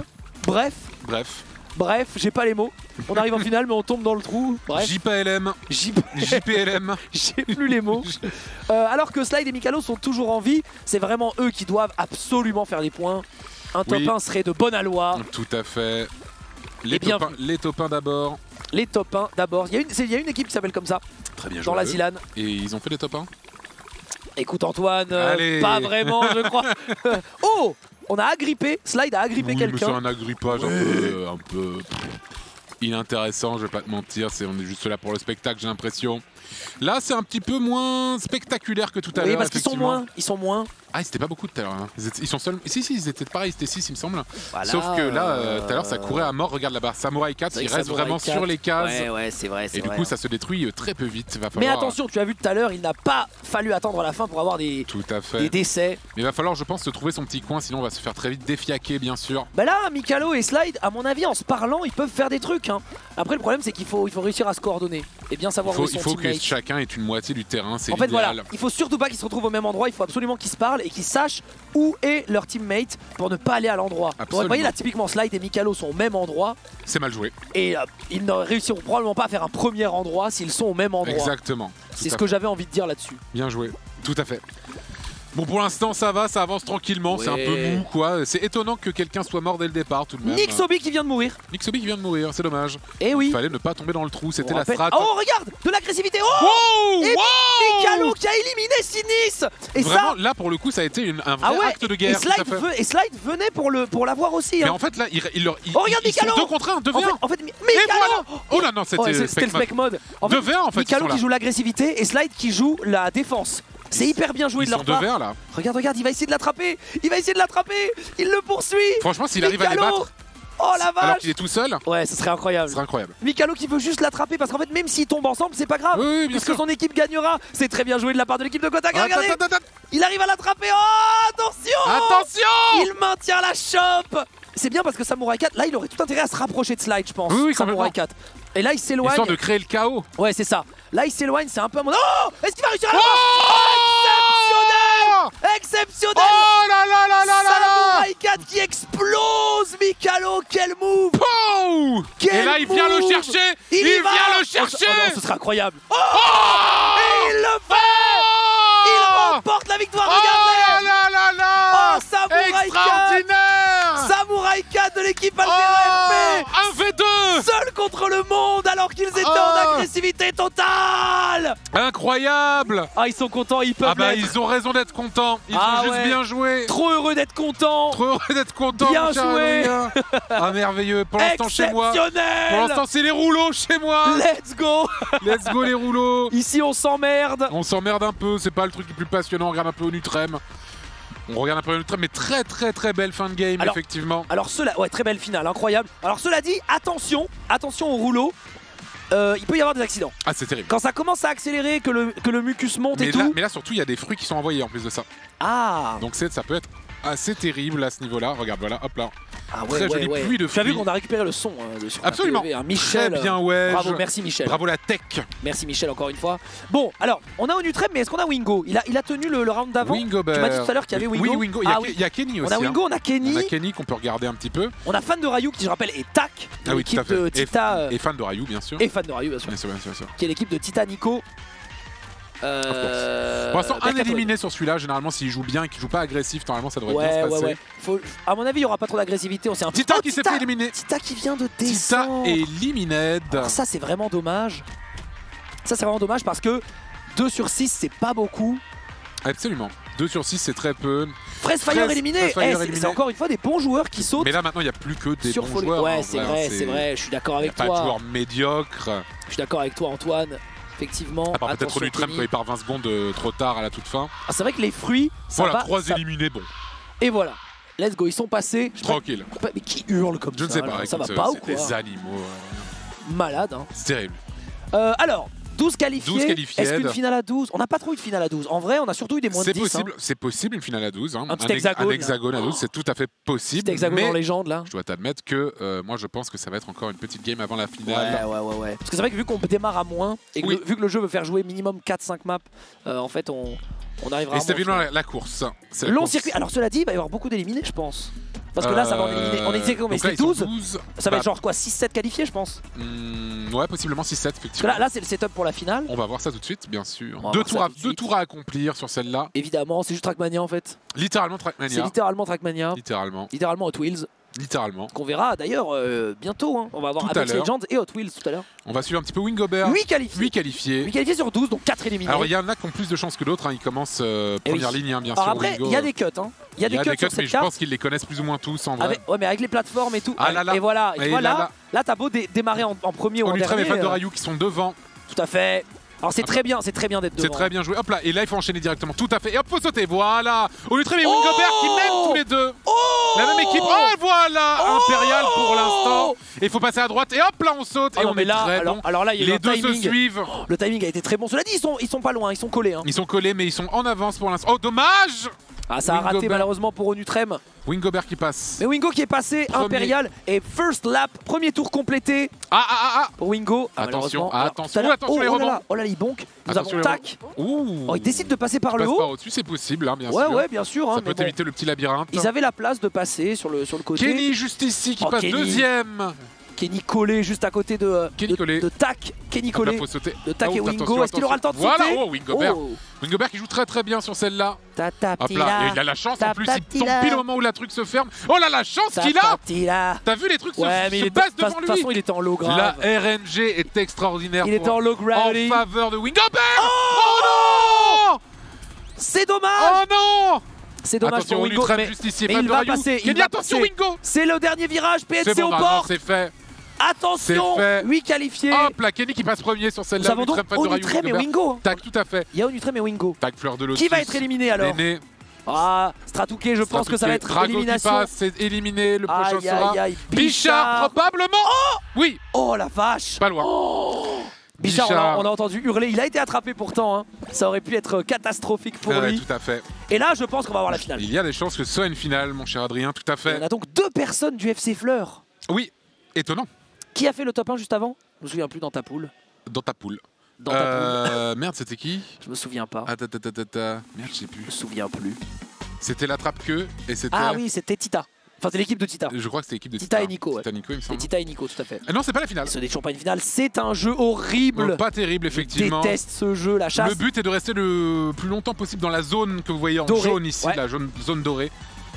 Speaker 1: Bref, j'ai pas les mots. On arrive en finale mais on tombe dans le trou. Bref.
Speaker 2: JPLM. JPLM.
Speaker 1: J'ai plus les mots. Alors que Slide et Mikalo sont toujours en vie, c'est vraiment eux qui doivent absolument faire des points. Un top 1 serait de bonne aloi.
Speaker 2: Tout à fait. Les top 1 d'abord.
Speaker 1: Les top 1 d'abord. Il y a une équipe qui s'appelle comme ça.
Speaker 2: Très bien
Speaker 1: dans
Speaker 2: joué.
Speaker 1: la Zilan.
Speaker 2: Et ils ont fait les top 1?
Speaker 1: Écoute Antoine, pas vraiment je crois. Oh, on a agrippé, Slide a agrippé quelqu'un.
Speaker 2: C'est un agrippage un peu inintéressant, je vais pas te mentir. On est juste là pour le spectacle, j'ai l'impression. Là, c'est un petit peu moins spectaculaire que tout à l'heure.
Speaker 1: Oui, parce qu'ils sont moins.
Speaker 2: Ah, ils étaient pas beaucoup tout à l'heure. Hein. Ils sont seuls. Si, ils étaient pareil, ils étaient 6, il me semble.
Speaker 1: Voilà,
Speaker 2: sauf que là, tout à l'heure, ça courait à mort. Regarde là-bas, Samurai 4, il reste vraiment 4. Sur les cases.
Speaker 1: Ouais, c'est vrai.
Speaker 2: Et du coup, ça se détruit très peu vite. Va falloir...
Speaker 1: Mais attention, tu as vu tout à l'heure, il n'a pas fallu attendre la fin pour avoir des décès.
Speaker 2: Mais il va falloir, je pense, se trouver son petit coin, sinon on va se faire très vite défiaquer, bien sûr.
Speaker 1: Bah là, Mikalo et Slide, à mon avis, en se parlant, ils peuvent faire des trucs. Hein. Après, le problème, c'est qu'il faut réussir à se coordonner et bien savoir où est son teammate.
Speaker 2: Il faut que chacun ait une moitié du terrain, c'est
Speaker 1: en fait, voilà, il faut surtout pas qu'ils se retrouvent au même endroit, il faut absolument qu'ils se parlent et qu'ils sachent où est leur teammate pour ne pas aller à l'endroit. Vous voyez là, typiquement, Slide et Mikalo sont au même endroit.
Speaker 2: C'est mal joué.
Speaker 1: Et ils ne réussiront probablement pas à faire un premier endroit s'ils sont au même endroit.
Speaker 2: Exactement.
Speaker 1: C'est ce que j'avais envie de dire là-dessus.
Speaker 2: Bien joué, tout à fait. Bon, pour l'instant, ça va, ça avance tranquillement, c'est un peu mou, quoi. C'est étonnant que quelqu'un soit mort dès le départ, tout de même.
Speaker 1: Nixobi qui vient de mourir.
Speaker 2: Nixobi qui vient de mourir, c'est dommage.
Speaker 1: Et oui.
Speaker 2: Il fallait ne pas tomber dans le trou, c'était la strat.
Speaker 1: Oh, regarde, de l'agressivité. Oh, et Mikalo qui a éliminé Sinis. Et
Speaker 2: vraiment,
Speaker 1: ça,
Speaker 2: là, pour le coup, ça a été un vrai acte de guerre.
Speaker 1: Et Slide venait pour l'avoir aussi.
Speaker 2: Mais
Speaker 1: hein.
Speaker 2: en fait, là,
Speaker 1: regarde Mikalo.
Speaker 2: 2 contre 1, 2v1.
Speaker 1: En fait, Mikalo.
Speaker 2: Oh là, non, c'était
Speaker 1: le spec mode.
Speaker 2: 2v1 en fait.
Speaker 1: Mikalo qui joue l'agressivité et Slide qui joue la défense. C'est hyper bien joué de leur part.
Speaker 2: Là.
Speaker 1: Regarde, il va essayer de l'attraper. Il le poursuit.
Speaker 2: Franchement, s'il arrive à les battre.
Speaker 1: Oh la vache.
Speaker 2: Alors qu'il est tout seul.
Speaker 1: Ouais, ce serait incroyable. Mikalo qui veut juste l'attraper parce qu'en fait, même s'ils tombent ensemble, c'est pas grave.
Speaker 2: Oui,
Speaker 1: puisque son équipe gagnera. C'est très bien joué de la part de l'équipe de Gotaga. Regardez. Il arrive à l'attraper. Oh, attention. Il maintient la chope. C'est bien parce que Samurai 4, là, il aurait tout intérêt à se rapprocher de Slide, je pense.
Speaker 2: Oui,
Speaker 1: Samurai 4. Et là, il s'éloigne.
Speaker 2: Histoire de créer le chaos.
Speaker 1: Ouais, c'est ça. Là, il s'éloigne, c'est un peu à mon... Oh, est-ce qu'il va réussir à la Exceptionnel.
Speaker 2: Oh là là là là là.
Speaker 1: Samurai 4 qui explose. Mikalo, quel move.
Speaker 2: Et là, il vient le chercher. Il vient le chercher.
Speaker 1: Oh non, ce serait incroyable. Et il le fait. Il remporte la victoire. Regardez. Oh, Samurai 4. Samurai 4 de l'équipe Altera
Speaker 2: RP. 1v2.
Speaker 1: Seul contre le monde alors qu'ils étaient en agressivité totale.
Speaker 2: Incroyable.
Speaker 1: Ah, ils sont contents, ils peuvent
Speaker 2: ils ont raison d'être contents. Ils ont juste bien joué.
Speaker 1: Trop heureux d'être contents. Bien joué.
Speaker 2: Ah, merveilleux. Pour l'instant, chez moi. Pour l'instant, c'est les rouleaux chez moi.
Speaker 1: Let's go.
Speaker 2: Let's go les rouleaux.
Speaker 1: Ici, on s'emmerde.
Speaker 2: On s'emmerde un peu. C'est pas le truc le plus passionnant. On regarde un peu Onutrem. On regarde un peu Onutrem, mais très belle fin de game, effectivement.
Speaker 1: Alors, très belle finale, incroyable. Alors, cela dit, attention au rouleau. il peut y avoir des accidents.
Speaker 2: Ah, c'est terrible.
Speaker 1: Quand ça commence à accélérer, que le mucus monte et tout.
Speaker 2: Mais là, surtout, il y a des fruits qui sont envoyés en plus de ça.
Speaker 1: Ah.
Speaker 2: Donc ça peut être assez terrible à ce niveau-là. Regarde, voilà, hop là.
Speaker 1: Ah ouais,
Speaker 2: très jolie pluie de fruits.
Speaker 1: Tu as vu qu'on a récupéré le son sur
Speaker 2: Absolument.
Speaker 1: la TV, hein. Michel,
Speaker 2: très bien, ouais.
Speaker 1: Bravo, merci Michel.
Speaker 2: Bravo la tech.
Speaker 1: Merci Michel encore une fois. Bon, alors, on a Onutrem, mais est-ce qu'on a Wingo? Il a tenu le round d'avant.
Speaker 2: Wingo,
Speaker 1: tu m'as dit tout à l'heure qu'il y avait Wingo.
Speaker 2: Oui, Wingo. Il y a Kenny aussi.
Speaker 1: On a Wingo, on a Kenny.
Speaker 2: On a Kenny qu'on peut regarder un petit peu.
Speaker 1: On a fan de Ryu qui, je rappelle, est TAC.
Speaker 2: Ah oui, tout à fait.
Speaker 1: De Tita.
Speaker 2: Et fan de Ryu, bien sûr.
Speaker 1: Et fan de Ryu, bien sûr.
Speaker 2: Bien sûr.
Speaker 1: Qui est l'équipe de Tita Nico.
Speaker 2: Pour l'instant, un éliminé sur celui-là. Généralement, s'il joue bien et qu'il joue pas agressif, normalement, ça devrait bien se passer.
Speaker 1: À mon avis, il n'y aura pas trop d'agressivité. On
Speaker 2: Tita qui s'est fait éliminer.
Speaker 1: Tita qui vient de descendre.
Speaker 2: Tita éliminé.
Speaker 1: Ça, c'est vraiment dommage. Ça, c'est vraiment dommage parce que 2 sur 6, c'est pas beaucoup.
Speaker 2: Absolument. 2 sur 6, c'est très peu.
Speaker 1: Freshfire éliminé. C'est encore une fois des bons joueurs qui sautent.
Speaker 2: Mais là, maintenant, il n'y a plus que des bons joueurs.
Speaker 1: Ouais, c'est vrai. Je suis d'accord avec toi.
Speaker 2: Pas de joueurs médiocres.
Speaker 1: Je suis d'accord avec toi, Antoine. Effectivement.
Speaker 2: À part peut-être Onutrem quand il part 20 secondes trop tard à la toute fin.
Speaker 1: Ah, c'est vrai que les fruits, ça
Speaker 2: voilà,
Speaker 1: va.
Speaker 2: 3 éliminés, bon.
Speaker 1: Et voilà. Let's go, ils sont passés.
Speaker 2: Tranquille.
Speaker 1: Mais qui hurle comme ça?
Speaker 2: Je ne sais pas.
Speaker 1: Ça va pas ou quoi?
Speaker 2: Des animaux.
Speaker 1: Malade, hein.
Speaker 2: C'est terrible.
Speaker 1: Alors, 12 qualifiés.
Speaker 2: 12 qualifiés.
Speaker 1: Est-ce qu'une finale à 12? On n'a pas trop eu de finale à 12. En vrai, on a surtout eu des moins de 10.
Speaker 2: Possible, c'est possible une finale à 12. Hein.
Speaker 1: Un petit hexagone.
Speaker 2: Un hexagone à 12, c'est tout à fait possible.
Speaker 1: Petit hexagone en légende, là.
Speaker 2: Je dois t'admettre que moi, je pense que ça va être encore une petite game avant la finale.
Speaker 1: Ouais. Parce que c'est vrai que vu qu'on démarre à moins, et que vu que le jeu veut faire jouer minimum 4-5 maps, en fait, on arrivera à...
Speaker 2: Et c'est évidemment la course.
Speaker 1: Long circuit. Alors cela dit, il va y avoir beaucoup d'éliminés, je pense. Parce que là, ça va en éliminer. On était combien? C'était 12. Ça va être genre quoi, 6-7 qualifiés, je pense.
Speaker 2: Ouais, possiblement 6-7, effectivement.
Speaker 1: Là c'est le setup pour la finale.
Speaker 2: On va voir ça tout de suite, bien sûr.
Speaker 1: 2
Speaker 2: tours à accomplir sur celle-là.
Speaker 1: Évidemment, c'est juste Trackmania en fait.
Speaker 2: Littéralement Trackmania.
Speaker 1: C'est littéralement Trackmania. Littéralement Hot Wheels.
Speaker 2: Littéralement.
Speaker 1: Qu'on verra d'ailleurs bientôt. Hein. On va avoir Apex Legends et Hot Wheels tout à l'heure.
Speaker 2: On va suivre un petit peu Wingobert.
Speaker 1: 8 qualifiés.
Speaker 2: 8 qualifiés.
Speaker 1: 8 qualifiés sur 12, donc 4 éliminés.
Speaker 2: Alors il y en a qui ont plus de chances que d'autres. Hein. Ils commencent première ligne, hein, bien sûr.
Speaker 1: Après, il y a des cuts. Hein. Il y a des cuts sur cette
Speaker 2: mais je pense qu'ils les connaissent plus ou moins tous en vrai.
Speaker 1: Ouais, mais avec les plateformes et tout.
Speaker 2: Ah là là.
Speaker 1: Et voilà. Et là, t'as beau démarrer en premier ou en dernier.
Speaker 2: Onutrem et fan de Ryu qui sont devant.
Speaker 1: Tout à fait. Alors c'est très bien d'être devant.
Speaker 2: C'est très bien joué. Hop là, et là il faut enchaîner directement. Tout à fait. Et hop, faut sauter. Voilà. Onutrem et Wingobert qui mènent tous les deux. La même équipe. Oh voilà, Impérial pour l'instant. Et il faut passer à droite. Et hop là, on saute. Et on est très bon.
Speaker 1: Alors là, il y a
Speaker 2: les deux se suivent.
Speaker 1: Le timing a été très bon. Cela dit, ils sont pas loin. Ils sont collés. Hein.
Speaker 2: Ils sont collés, mais ils sont en avance pour l'instant. Oh, dommage.
Speaker 1: Ah, ça a raté malheureusement pour Onutrem.
Speaker 2: Wingobert qui passe.
Speaker 1: Mais Wingo qui est passé, Impérial et first lap, premier tour complété. Pour Wingo.
Speaker 2: Attention, attention
Speaker 1: les rebonds. Oh là, il bonk. Nous avons tac. Il décide de passer par le haut.
Speaker 2: Par au-dessus, c'est possible, hein, bien sûr.
Speaker 1: Ouais, bien sûr.
Speaker 2: Ça peut éviter le petit labyrinthe.
Speaker 1: Ils avaient la place de passer sur le côté.
Speaker 2: Kenny juste ici qui passe deuxième.
Speaker 1: Kenny collé juste à côté de Tac. Kenny collé. De Tac et Wingo. Est-ce qu'il aura le temps de sauter?
Speaker 2: Voilà, Wingobert. Wingobert qui joue très bien sur celle-là. Hop là, il a la chance en plus, il tombe pile au moment où la truc se ferme. Oh là, la chance qu'il a! T'as vu les trucs se passent devant lui?
Speaker 1: De toute façon, il était en low grave.
Speaker 2: La RNG est extraordinaire.
Speaker 1: Il était en low gravity.
Speaker 2: En faveur de Wingobert. Oh non!
Speaker 1: C'est dommage!
Speaker 2: Oh non!
Speaker 1: C'est dommage pour Wingo, mais il va passer.
Speaker 2: Attention Wingo!
Speaker 1: C'est le dernier virage, PNC au port.
Speaker 2: C'est fait.
Speaker 1: Attention, 8 qualifiés.
Speaker 2: Hop là, Kenny qui passe premier sur celle-là.
Speaker 1: Nous avons donc Onutrem et Wingo.
Speaker 2: Tac, tout à fait.
Speaker 1: Il y a Onutrem et Wingo.
Speaker 2: Tac, fleur de lotus.
Speaker 1: Qui va être éliminé alors? Stratouké, je pense que ça va être élimination.
Speaker 2: C'est éliminé, le prochain sera Bichard, probablement. Oui.
Speaker 1: Oh la vache.
Speaker 2: Pas loin.
Speaker 1: Bichard, on a entendu hurler. Il a été attrapé pourtant. Hein. Ça aurait pu être catastrophique pour lui.
Speaker 2: Tout à fait.
Speaker 1: Et là, je pense qu'on va avoir la finale.
Speaker 2: Il y a des chances que ce soit une finale, mon cher Adrien, tout à fait.
Speaker 1: On a donc 2 personnes du FC Fleur.
Speaker 2: Oui, étonnant.
Speaker 1: Qui a fait le top 1 juste avant? Je me souviens plus dans ta poule.
Speaker 2: Dans ta poule. Merde, c'était qui?
Speaker 1: Je me souviens pas.
Speaker 2: Merde, je sais plus.
Speaker 1: Je me souviens plus.
Speaker 2: C'était l'attrape-queue et c'était...
Speaker 1: Ah oui, c'était Tita. Enfin, c'est l'équipe de Tita.
Speaker 2: Je crois que c'était l'équipe de Tita.
Speaker 1: Tita et Nico.
Speaker 2: Tita et Nico, il me semble.
Speaker 1: Tita et Nico, tout à fait.
Speaker 2: Non, c'est pas la finale.
Speaker 1: Ce n'est toujours pas une finale. C'est un jeu horrible.
Speaker 2: Pas terrible, effectivement.
Speaker 1: Je déteste ce jeu, la chasse.
Speaker 2: Le but est de rester le plus longtemps possible dans la zone que vous voyez en jaune ici, la zone dorée.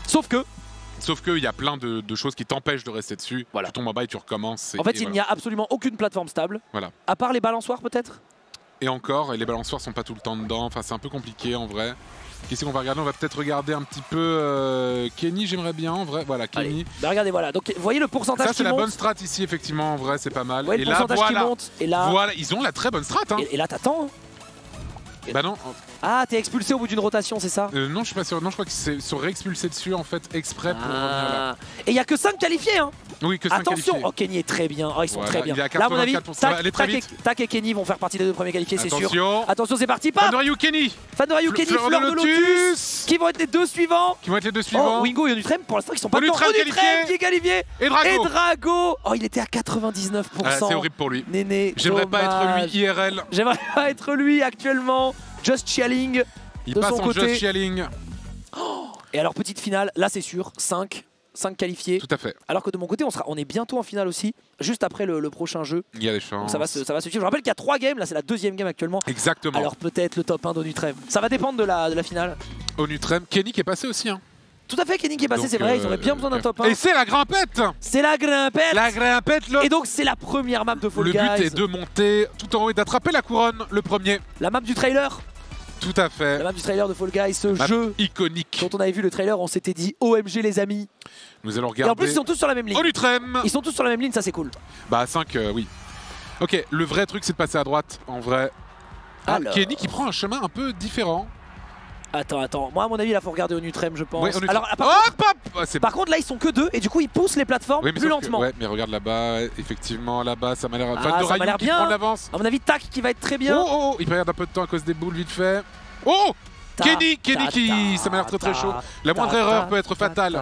Speaker 2: Sauf qu'il y a plein de choses qui t'empêchent de rester dessus. Tu tombes en bas et tu recommences.
Speaker 1: En fait, il n'y a absolument aucune plateforme stable.
Speaker 2: Voilà.
Speaker 1: À part les balançoires, peut-être.
Speaker 2: Et encore, les balançoires sont pas tout le temps dedans. Enfin, c'est un peu compliqué en vrai. Qu'est-ce qu'on va regarder? On va peut-être regarder un petit peu Kenny, j'aimerais bien en vrai. Voilà, Kenny.
Speaker 1: Regardez, voilà. Donc, vous voyez le pourcentage qui monte.
Speaker 2: Ça, c'est la bonne strat ici, effectivement. En vrai, c'est pas mal.
Speaker 1: Et là, qui monte. Et là,
Speaker 2: voilà, ils ont la très bonne strat. Hein.
Speaker 1: Et là, t'attends. t'inquiète.
Speaker 2: Bah non.
Speaker 1: Ah, t'es expulsé au bout d'une rotation, c'est ça?
Speaker 2: Non, je suis pas sûr. Non, je crois que c'est sur réexpulsé dessus en fait, exprès pour revenir là.
Speaker 1: Et il y a que 5 qualifiés, hein.
Speaker 2: Oui, que 5
Speaker 1: attention,
Speaker 2: qualifiés.
Speaker 1: oh Kenny est très bien, oh, ils sont très bien.
Speaker 2: Il est à
Speaker 1: Là à mon avis,
Speaker 2: 84%.
Speaker 1: Tac et Kenny vont faire partie des 2 premiers qualifiés, c'est sûr.
Speaker 2: Attention,
Speaker 1: c'est parti, pas
Speaker 2: Fan de Ryu, Kenny.
Speaker 1: Fan de Ryu, Kenny, Fleur de Lotus, qui vont être les 2 suivants. Oh, Wingo et Onutrem, pour l'instant ils sont pas dedans. Onutrem qui est qualifié.
Speaker 2: Et Drago.
Speaker 1: Oh, il était à 99%.
Speaker 2: C'est horrible pour lui.
Speaker 1: Néné,
Speaker 2: j'aimerais pas être lui IRL.
Speaker 1: J'aimerais pas être lui actuellement. Just chilling.
Speaker 2: Il passe en Just chilling.
Speaker 1: Et alors petite finale, là c'est sûr, 5 qualifiés.
Speaker 2: Tout à fait.
Speaker 1: Alors que de mon côté, on est bientôt en finale aussi, juste après le prochain jeu.
Speaker 2: Il y a des chances.
Speaker 1: Donc ça va se suivre. Je rappelle qu'il y a 3 games, là c'est la 2e game actuellement.
Speaker 2: Exactement.
Speaker 1: Alors peut-être le top 1 d'Onutrem. Ça va dépendre de la finale.
Speaker 2: Onutrem, Kenny qui est passé aussi. Hein.
Speaker 1: Tout à fait, Kenny qui est passé, c'est vrai, ils auraient bien besoin d'un top 1.
Speaker 2: Et c'est la grimpette.
Speaker 1: C'est la grimpette.
Speaker 2: La grimpette, là.
Speaker 1: Et donc c'est la première map de Fall Guys.
Speaker 2: Le but est de monter tout en haut et d'attraper la couronne, le premier.
Speaker 1: La map du trailer.
Speaker 2: Tout à fait.
Speaker 1: La map du trailer de Fall Guys, ce jeu
Speaker 2: iconique.
Speaker 1: Dont on avait vu le trailer, on s'était dit OMG les amis.
Speaker 2: Nous allons regarder.
Speaker 1: Et en plus ils sont tous sur la même ligne.
Speaker 2: Onutrem.
Speaker 1: Ils sont tous sur la même ligne, ça c'est cool.
Speaker 2: Bah 5, oui. Ok, le vrai truc c'est de passer à droite, en vrai. Alors... Kenny qui prend un chemin un peu différent.
Speaker 1: Attends. Moi à mon avis là faut regarder Onutrem je pense.
Speaker 2: Oui,
Speaker 1: alors par contre là ils sont que 2 et du coup ils poussent les plateformes plus lentement.
Speaker 2: Ouais mais regarde là-bas, effectivement là-bas ça m'a l'air...
Speaker 1: ça m'a l'air bien.
Speaker 2: Prend l'avance.
Speaker 1: À mon avis Tac qui va être très bien.
Speaker 2: Oh, il perd un peu de temps à cause des boules vite fait. Oh Kenny qui... Ça m'a l'air très chaud. La moindre erreur peut être fatale.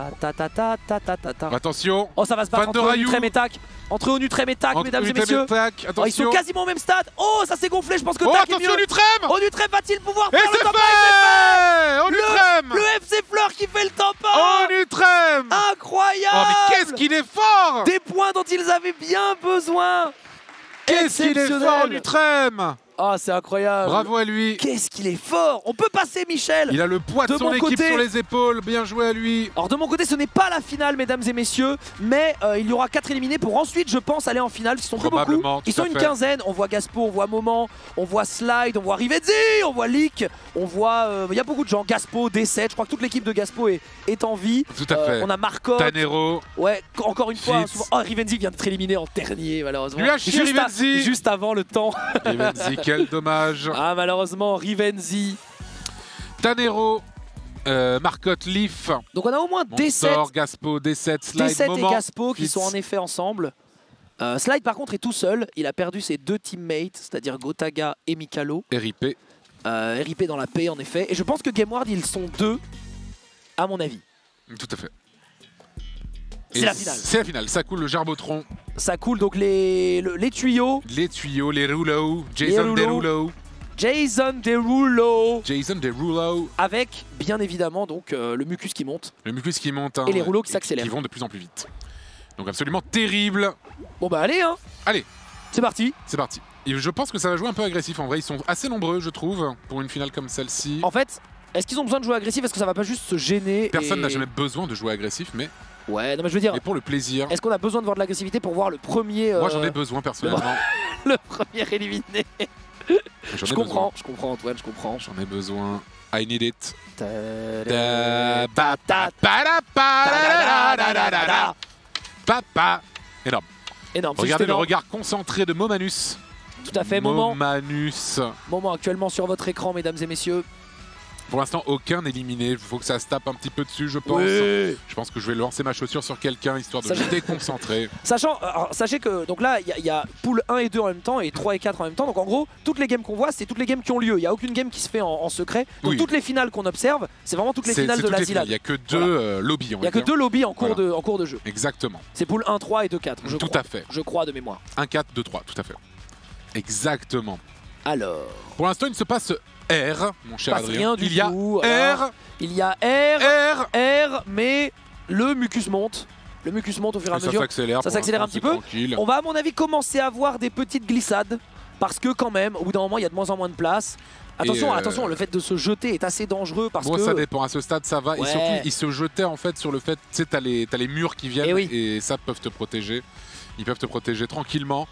Speaker 2: Attention.
Speaker 1: Oh ça va se battre entre Onutrem et Tac. Entre Onutrem et Tac, mesdames et messieurs. Oh, ils sont quasiment au même stade. Oh ça s'est gonflé, je pense que Tac est mieux.
Speaker 2: Onutrem.
Speaker 1: Onutrem va-t-il pouvoir faire le top 1?
Speaker 2: Onutrem.
Speaker 1: Le FC Fleur qui fait le top 1.
Speaker 2: Onutrem.
Speaker 1: Incroyable.
Speaker 2: Oh mais qu'est-ce qu'il est fort.
Speaker 1: Des points dont ils avaient bien besoin.
Speaker 2: Qu'est-ce qu'il est fort Onutrem.
Speaker 1: Ah, c'est incroyable.
Speaker 2: Bravo à lui.
Speaker 1: Qu'est-ce qu'il est fort. On peut passer Michel.
Speaker 2: Il a le poids de son équipe sur les épaules. Bien joué à lui.
Speaker 1: Alors de mon côté, ce n'est pas la finale, mesdames et messieurs, mais il y aura 4 éliminés pour ensuite, je pense, aller en finale. Ils sont plus beaucoup. Ils sont une quinzaine. On voit Gaspo, on voit Moment, on voit Slide, on voit Rivenzi, on voit Leak, on voit... Il y a beaucoup de gens. Gaspo, D7. Je crois que toute l'équipe de Gaspo est en vie.
Speaker 2: Tout à fait.
Speaker 1: On a Marco.
Speaker 2: Tanero.
Speaker 1: Ouais, encore une fois. Souvent... Oh, Rivenzi vient d'être éliminé en dernier, malheureusement.
Speaker 2: Lui a chié Rivenzi.
Speaker 1: Juste avant le temps.
Speaker 2: Rivenzi, quel dommage.
Speaker 1: Ah malheureusement, Rivenzi.
Speaker 2: Tanero, Marcotte, Leaf.
Speaker 1: Donc on a au moins
Speaker 2: D7, Gaspo, D7, Slide,
Speaker 1: D7
Speaker 2: Moment,
Speaker 1: et Gaspo qui sont en effet ensemble. Slide par contre est tout seul. Il a perdu ses 2 teammates, c'est-à-dire Gotaga et Mikalo.
Speaker 2: RIP.
Speaker 1: RIP dans la paix en effet. Et je pense que GameWard ils sont 2 à mon avis.
Speaker 2: Tout à fait.
Speaker 1: C'est la finale.
Speaker 2: C'est la finale, ça coule le Jarbotron.
Speaker 1: Ça coule donc les tuyaux.
Speaker 2: Les tuyaux, les rouleaux, Jason Derulo. Jason Derulo.
Speaker 1: Avec bien évidemment donc le mucus qui monte.
Speaker 2: Le mucus qui monte. Hein,
Speaker 1: et les rouleaux qui s'accélèrent.
Speaker 2: Qui vont de plus en plus vite. Donc absolument terrible.
Speaker 1: Bon bah allez hein.
Speaker 2: Allez.
Speaker 1: C'est parti.
Speaker 2: C'est parti. Et je pense que ça va jouer un peu agressif en vrai. Ils sont assez nombreux je trouve pour une finale comme celle-ci.
Speaker 1: En fait, est-ce qu'ils ont besoin de jouer agressif? Est-ce que ça va pas juste se gêner?
Speaker 2: Personne n'a jamais besoin de jouer agressif mais...
Speaker 1: Ouais, non mais je veux dire...
Speaker 2: Et pour le plaisir...
Speaker 1: Est-ce qu'on a besoin de voir de l'agressivité pour voir le premier...
Speaker 2: Moi j'en ai besoin personnellement.
Speaker 1: Le premier éliminé. Je comprends Antoine, je comprends.
Speaker 2: J'en ai besoin. I need it. Papa. Énorme.
Speaker 1: Énorme.
Speaker 2: Regardez le regard concentré de Momanus.
Speaker 1: Tout à fait, Moment actuellement sur votre écran, mesdames et messieurs.
Speaker 2: Pour l'instant, aucun éliminé. Il faut que ça se tape un petit peu dessus, je pense.
Speaker 1: Oui.
Speaker 2: Je pense que je vais lancer ma chaussure sur quelqu'un, histoire de me déconcentrer.
Speaker 1: Sachez que donc là, il y a pool 1 et 2 en même temps, et 3 et 4 en même temps. Donc en gros, toutes les games qu'on voit, c'est toutes les games qui ont lieu. Il n'y a aucune game qui se fait en secret. Donc toutes les finales qu'on observe, c'est vraiment toutes les finales de l'Asilade.
Speaker 2: Il n'y a que 2 lobbies, on va dire.
Speaker 1: Il n'y a que 2 lobbies en cours de jeu.
Speaker 2: Exactement.
Speaker 1: C'est pool 1, 3 et 2, 4.
Speaker 2: Tout à fait.
Speaker 1: Je crois de mémoire.
Speaker 2: 1, 4, 2, 3, tout à fait. Exactement.
Speaker 1: Alors...
Speaker 2: Pour l'instant, il ne se passe R, mon cher Adrien.
Speaker 1: Il y a R. Il y a R, mais le mucus monte. Le mucus monte au fur et à mesure. Ça s'accélère un petit peu. On va à mon avis commencer à voir des petites glissades. Parce que quand même, au bout d'un moment, il y a de moins en moins de place. Attention, le fait de se jeter est assez dangereux parce que...
Speaker 2: ça dépend. À ce stade, ça va.
Speaker 1: Ouais.
Speaker 2: Et surtout, ils se jetaient en fait sur le fait... Tu sais, t'as les murs qui viennent et ça peuvent te protéger. Ils peuvent te protéger tranquillement.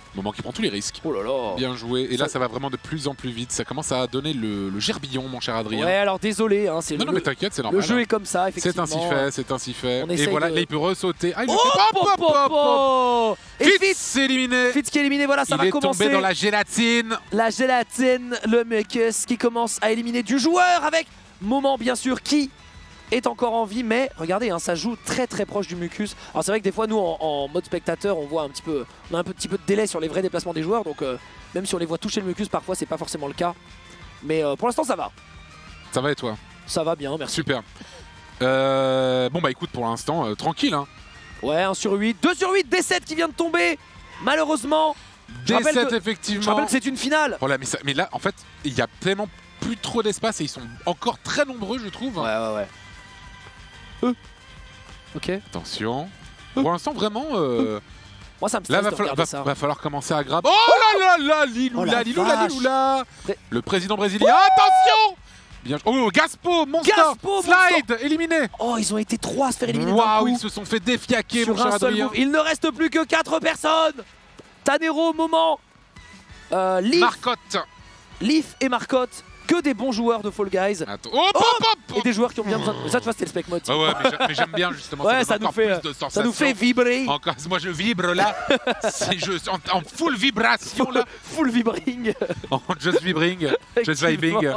Speaker 2: Moment qui prend tous les risques.
Speaker 1: Oh là là.
Speaker 2: Bien joué. Et là, ça va vraiment de plus en plus vite. Ça commence à donner le gerbillon, mon cher Adrien.
Speaker 1: Ouais, alors désolé. Hein,
Speaker 2: non, mais t'inquiète, c'est normal.
Speaker 1: Le jeu est comme ça, effectivement.
Speaker 2: C'est ainsi fait, c'est ainsi fait. Et voilà, là, il peut ressauter. Ah, il le fait.
Speaker 1: Et
Speaker 2: Fitz éliminé.
Speaker 1: Fitz qui est éliminé, voilà, ça va commencer.
Speaker 2: Il est tombé dans la gélatine.
Speaker 1: La gélatine, le Mucus qui commence à éliminer du joueur avec Moment, bien sûr, qui est encore en vie, mais regardez, hein, ça joue très très proche du Mucus. Alors c'est vrai que des fois nous en mode spectateur on voit un petit peu, on a un petit peu de délai sur les vrais déplacements des joueurs, donc même si on les voit toucher le Mucus parfois c'est pas forcément le cas. Mais pour l'instant ça va.
Speaker 2: Ça va et toi?
Speaker 1: Ça va bien, merci.
Speaker 2: Super. Bon bah écoute, pour l'instant tranquille hein.
Speaker 1: Ouais, 1 sur 8, 2 sur 8, D7 qui vient de tomber malheureusement.
Speaker 2: D7 effectivement.
Speaker 1: Je rappelle que c'est une finale.
Speaker 2: Voilà, mais là en fait il y a tellement plus trop d'espace et ils sont encore très nombreux je trouve.
Speaker 1: Ouais. Ok.
Speaker 2: Attention. Pour l'instant, vraiment.
Speaker 1: Moi, ça me stresse de regarder ça.
Speaker 2: Va falloir commencer à grab. Oh là là, Liloula. Le président brésilien. Attention. Bien. Oh, Gaspo, Monster. Slide, éliminé.
Speaker 1: Oh, ils ont été 3 à se faire éliminer.
Speaker 2: Waouh, ils se sont fait défiaquer, mon cher Adrien.
Speaker 1: Il ne reste plus que 4 personnes. Tanero, Moment, Leaf,
Speaker 2: Marcotte.
Speaker 1: Leaf et Marcotte. Que des bons joueurs de Fall Guys. Et des joueurs qui ont bien besoin de... Ça, tu vois, c'était le spec mode.
Speaker 2: Ah ouais, mais j'aime bien justement.
Speaker 1: Ouais, ça nous fait vibrer.
Speaker 2: Encore, moi, je vibre là. En full vibration là.
Speaker 1: Full vibring.
Speaker 2: En just vibring. Just vibing.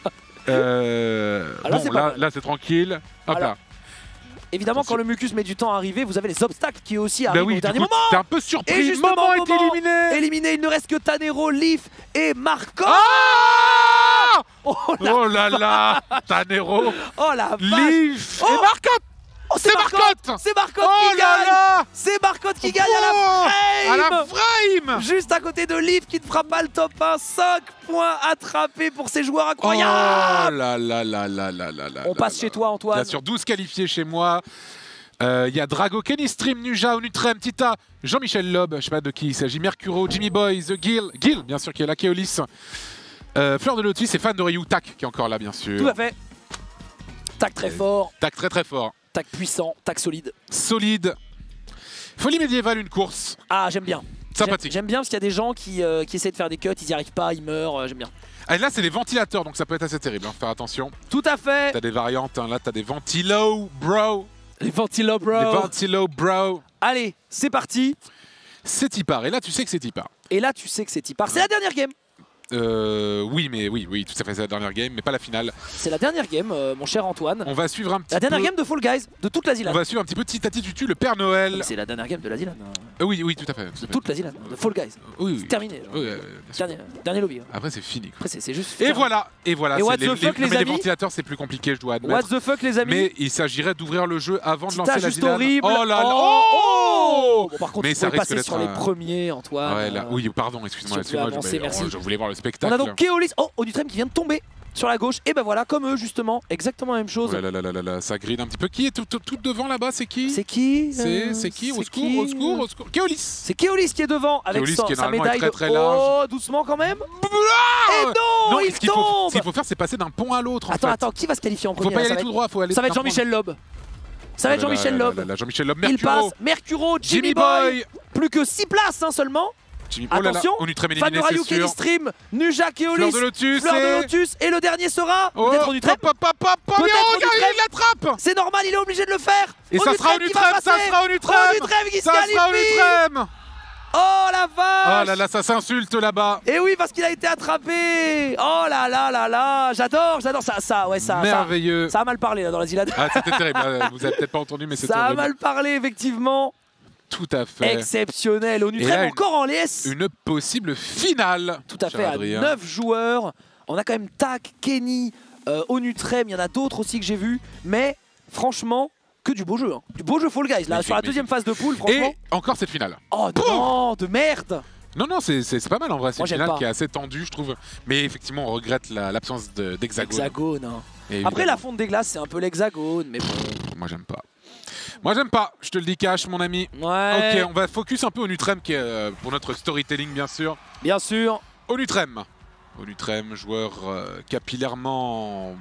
Speaker 2: Bon, là, c'est tranquille. Hop là.
Speaker 1: Évidemment, quand le Mucus met du temps à arriver, vous avez les obstacles qui aussi arrivent au dernier moment.
Speaker 2: T'es un peu surpris.
Speaker 1: Et justement,
Speaker 2: Moment est éliminé.
Speaker 1: Éliminé, il ne reste que Tanero, Leaf et Marcotte.
Speaker 2: Oh là là, Tanero.
Speaker 1: Oh la vache.
Speaker 2: Leaf et Marcotte.
Speaker 1: Oh, c'est Marcotte. C'est Marcotte qui gagne. C'est Marcotte qui gagne à la frame. Juste à côté de Leaf qui ne fera pas le top 1. 5 points attrapés pour ces joueurs incroyables.
Speaker 2: Oh là là là là là là là.
Speaker 1: On passe chez toi, Antoine.
Speaker 2: Bien sûr, 12 qualifiés chez moi. Il y a Drago, Kenny Stream, Nuja, Onutrem, Tita, Jean-Michel Loeb, je sais pas de qui il s'agit, Mercuro, Jimmy Boy, The Gil, bien sûr qui est là, Keolis, Fleur de Lotus et fan de Ryu, Tac qui est encore là bien sûr.
Speaker 1: Tout à fait. Tac très fort.
Speaker 2: Tac très très fort.
Speaker 1: Tac puissant, tac solide.
Speaker 2: Solide. Folie médiévale, une course.
Speaker 1: Ah, j'aime bien.
Speaker 2: Sympathique.
Speaker 1: J'aime bien parce qu'il y a des gens qui essaient de faire des cuts, ils n'y arrivent pas, ils meurent, j'aime bien.
Speaker 2: Et là, c'est des ventilateurs, donc ça peut être assez terrible, hein, faire attention.
Speaker 1: Tout à fait.
Speaker 2: T'as des variantes, hein, là t'as des ventilo, bro.
Speaker 1: Les ventilo, bro.
Speaker 2: Les ventilo, bro.
Speaker 1: Allez, c'est parti.
Speaker 2: C'est Tipar, et là tu sais que c'est Tipar.
Speaker 1: Et là tu sais que c'est Tipar. C'est la dernière game.
Speaker 2: Oui, tout à fait, c'est la dernière game, mais pas la finale.
Speaker 1: C'est la dernière game, mon cher Antoine.
Speaker 2: On va suivre un petit peu...
Speaker 1: La dernière game de Fall Guys, de toute la Zilane.
Speaker 2: On va suivre un petit peu Titi Tutu, le Père Noël.
Speaker 1: C'est la dernière game de la Zilane.
Speaker 2: Oui, tout à fait.
Speaker 1: De toute la Zilane, de Fall Guys.
Speaker 2: Oui.
Speaker 1: C'est terminé. Dernier lobby.
Speaker 2: Après, c'est fini.
Speaker 1: Après, c'est juste
Speaker 2: fini. Et voilà.
Speaker 1: Et what the fuck, les amis.
Speaker 2: Les ventilateurs, c'est plus compliqué, je dois admettre.
Speaker 1: What the fuck, les amis.
Speaker 2: Mais il s'agirait d'ouvrir le jeu avant de lancer la Zilane.
Speaker 1: Horrible.
Speaker 2: Oh là là.
Speaker 1: Oh. Bon, par contre,
Speaker 2: mais
Speaker 1: il faut passer sur les premiers, Antoine.
Speaker 2: Ouais, là. Oui, pardon, excuse-moi. Je voulais voir le spectacle.
Speaker 1: On a donc Keolis. Oh, Onutrem qui vient de tomber sur la gauche. Et ben voilà, comme eux, justement, exactement la même chose.
Speaker 2: Oh là, ça grille un petit peu. Qui est tout devant là-bas? C'est qui?
Speaker 1: C'est qui?
Speaker 2: C'est qui? Au secours. Keolis.
Speaker 1: C'est Keolis qui est devant avec sa médaille
Speaker 2: très large.
Speaker 1: Oh, doucement quand même. Et non, il tombe.
Speaker 2: Ce qu'il faut faire, c'est passer d'un pont à l'autre.
Speaker 1: Attends, qui va se qualifier en premier?
Speaker 2: Faut pas y aller tout droit, faut aller.
Speaker 1: Ça va être Jean-Michel Loeb. Ça va être Jean-Michel Loeb.
Speaker 2: Jean-Michel Loeb,
Speaker 1: il passe. Mercuro, Jimmy Boy. Plus que 6 places seulement. Attention, fan de Ryu, Kenny Stream, Nuja, Keolis, Fleur de Lotus, et le dernier sera peut-être Onutrem.
Speaker 2: Il l'attrape.
Speaker 1: C'est normal, il est obligé de le faire.
Speaker 2: Et ça sera Onutrem,
Speaker 1: Onutrem qui se qualifie. Oh la vache.
Speaker 2: Oh là, ça s'insulte là-bas.
Speaker 1: Et oui, parce qu'il a été attrapé. Oh là, j'adore ça,
Speaker 2: merveilleux.
Speaker 1: Ça a mal parlé là dans la Zilane.
Speaker 2: Ah, c'était terrible, vous avez peut-être pas entendu, mais c'était
Speaker 1: ça a mal parlé effectivement.
Speaker 2: Tout à fait.
Speaker 1: Exceptionnel. Onutrem encore en liesse.
Speaker 2: Une possible finale.
Speaker 1: Tout à fait, à 9 joueurs. On a quand même Tac, Kenny, Onutrem, il y en a d'autres aussi que j'ai vu. Mais franchement, que du beau jeu. Hein. Du beau jeu Fall Guys. Là, sur la deuxième phase de poule, franchement.
Speaker 2: Et encore cette finale.
Speaker 1: Oh non, de merde.
Speaker 2: Non, c'est pas mal en vrai. C'est une finale qui est assez tendue, je trouve. Mais effectivement, on regrette l'absence d'hexagone.
Speaker 1: Hexagone, hein. Après, la fonte des glaces, c'est un peu l'hexagone, mais bon.
Speaker 2: Moi, j'aime pas. Je te le dis cash, mon ami.
Speaker 1: Ouais.
Speaker 2: Ok, on va focus un peu Onutrem, qui est pour notre storytelling, bien sûr.
Speaker 1: Bien sûr.
Speaker 2: Onutrem, joueur capillairement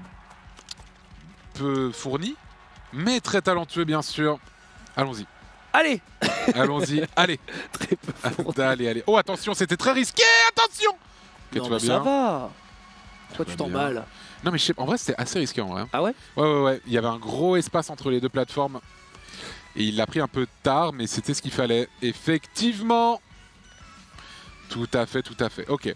Speaker 2: peu fourni, mais très talentueux, bien sûr. Allons-y.
Speaker 1: Allez.
Speaker 2: Allons-y, allez.
Speaker 1: Très peu.
Speaker 2: Allez. Oh, attention, c'était très risqué, attention.
Speaker 1: Non, mais ça va. Toi, tu t'emballes.
Speaker 2: Non, mais je sais, en vrai, c'était assez risqué en vrai.
Speaker 1: Ah ouais?
Speaker 2: Ouais. Il y avait un gros espace entre les deux plateformes. Et il l'a pris un peu tard, mais c'était ce qu'il fallait. Effectivement. Tout à fait. Ok.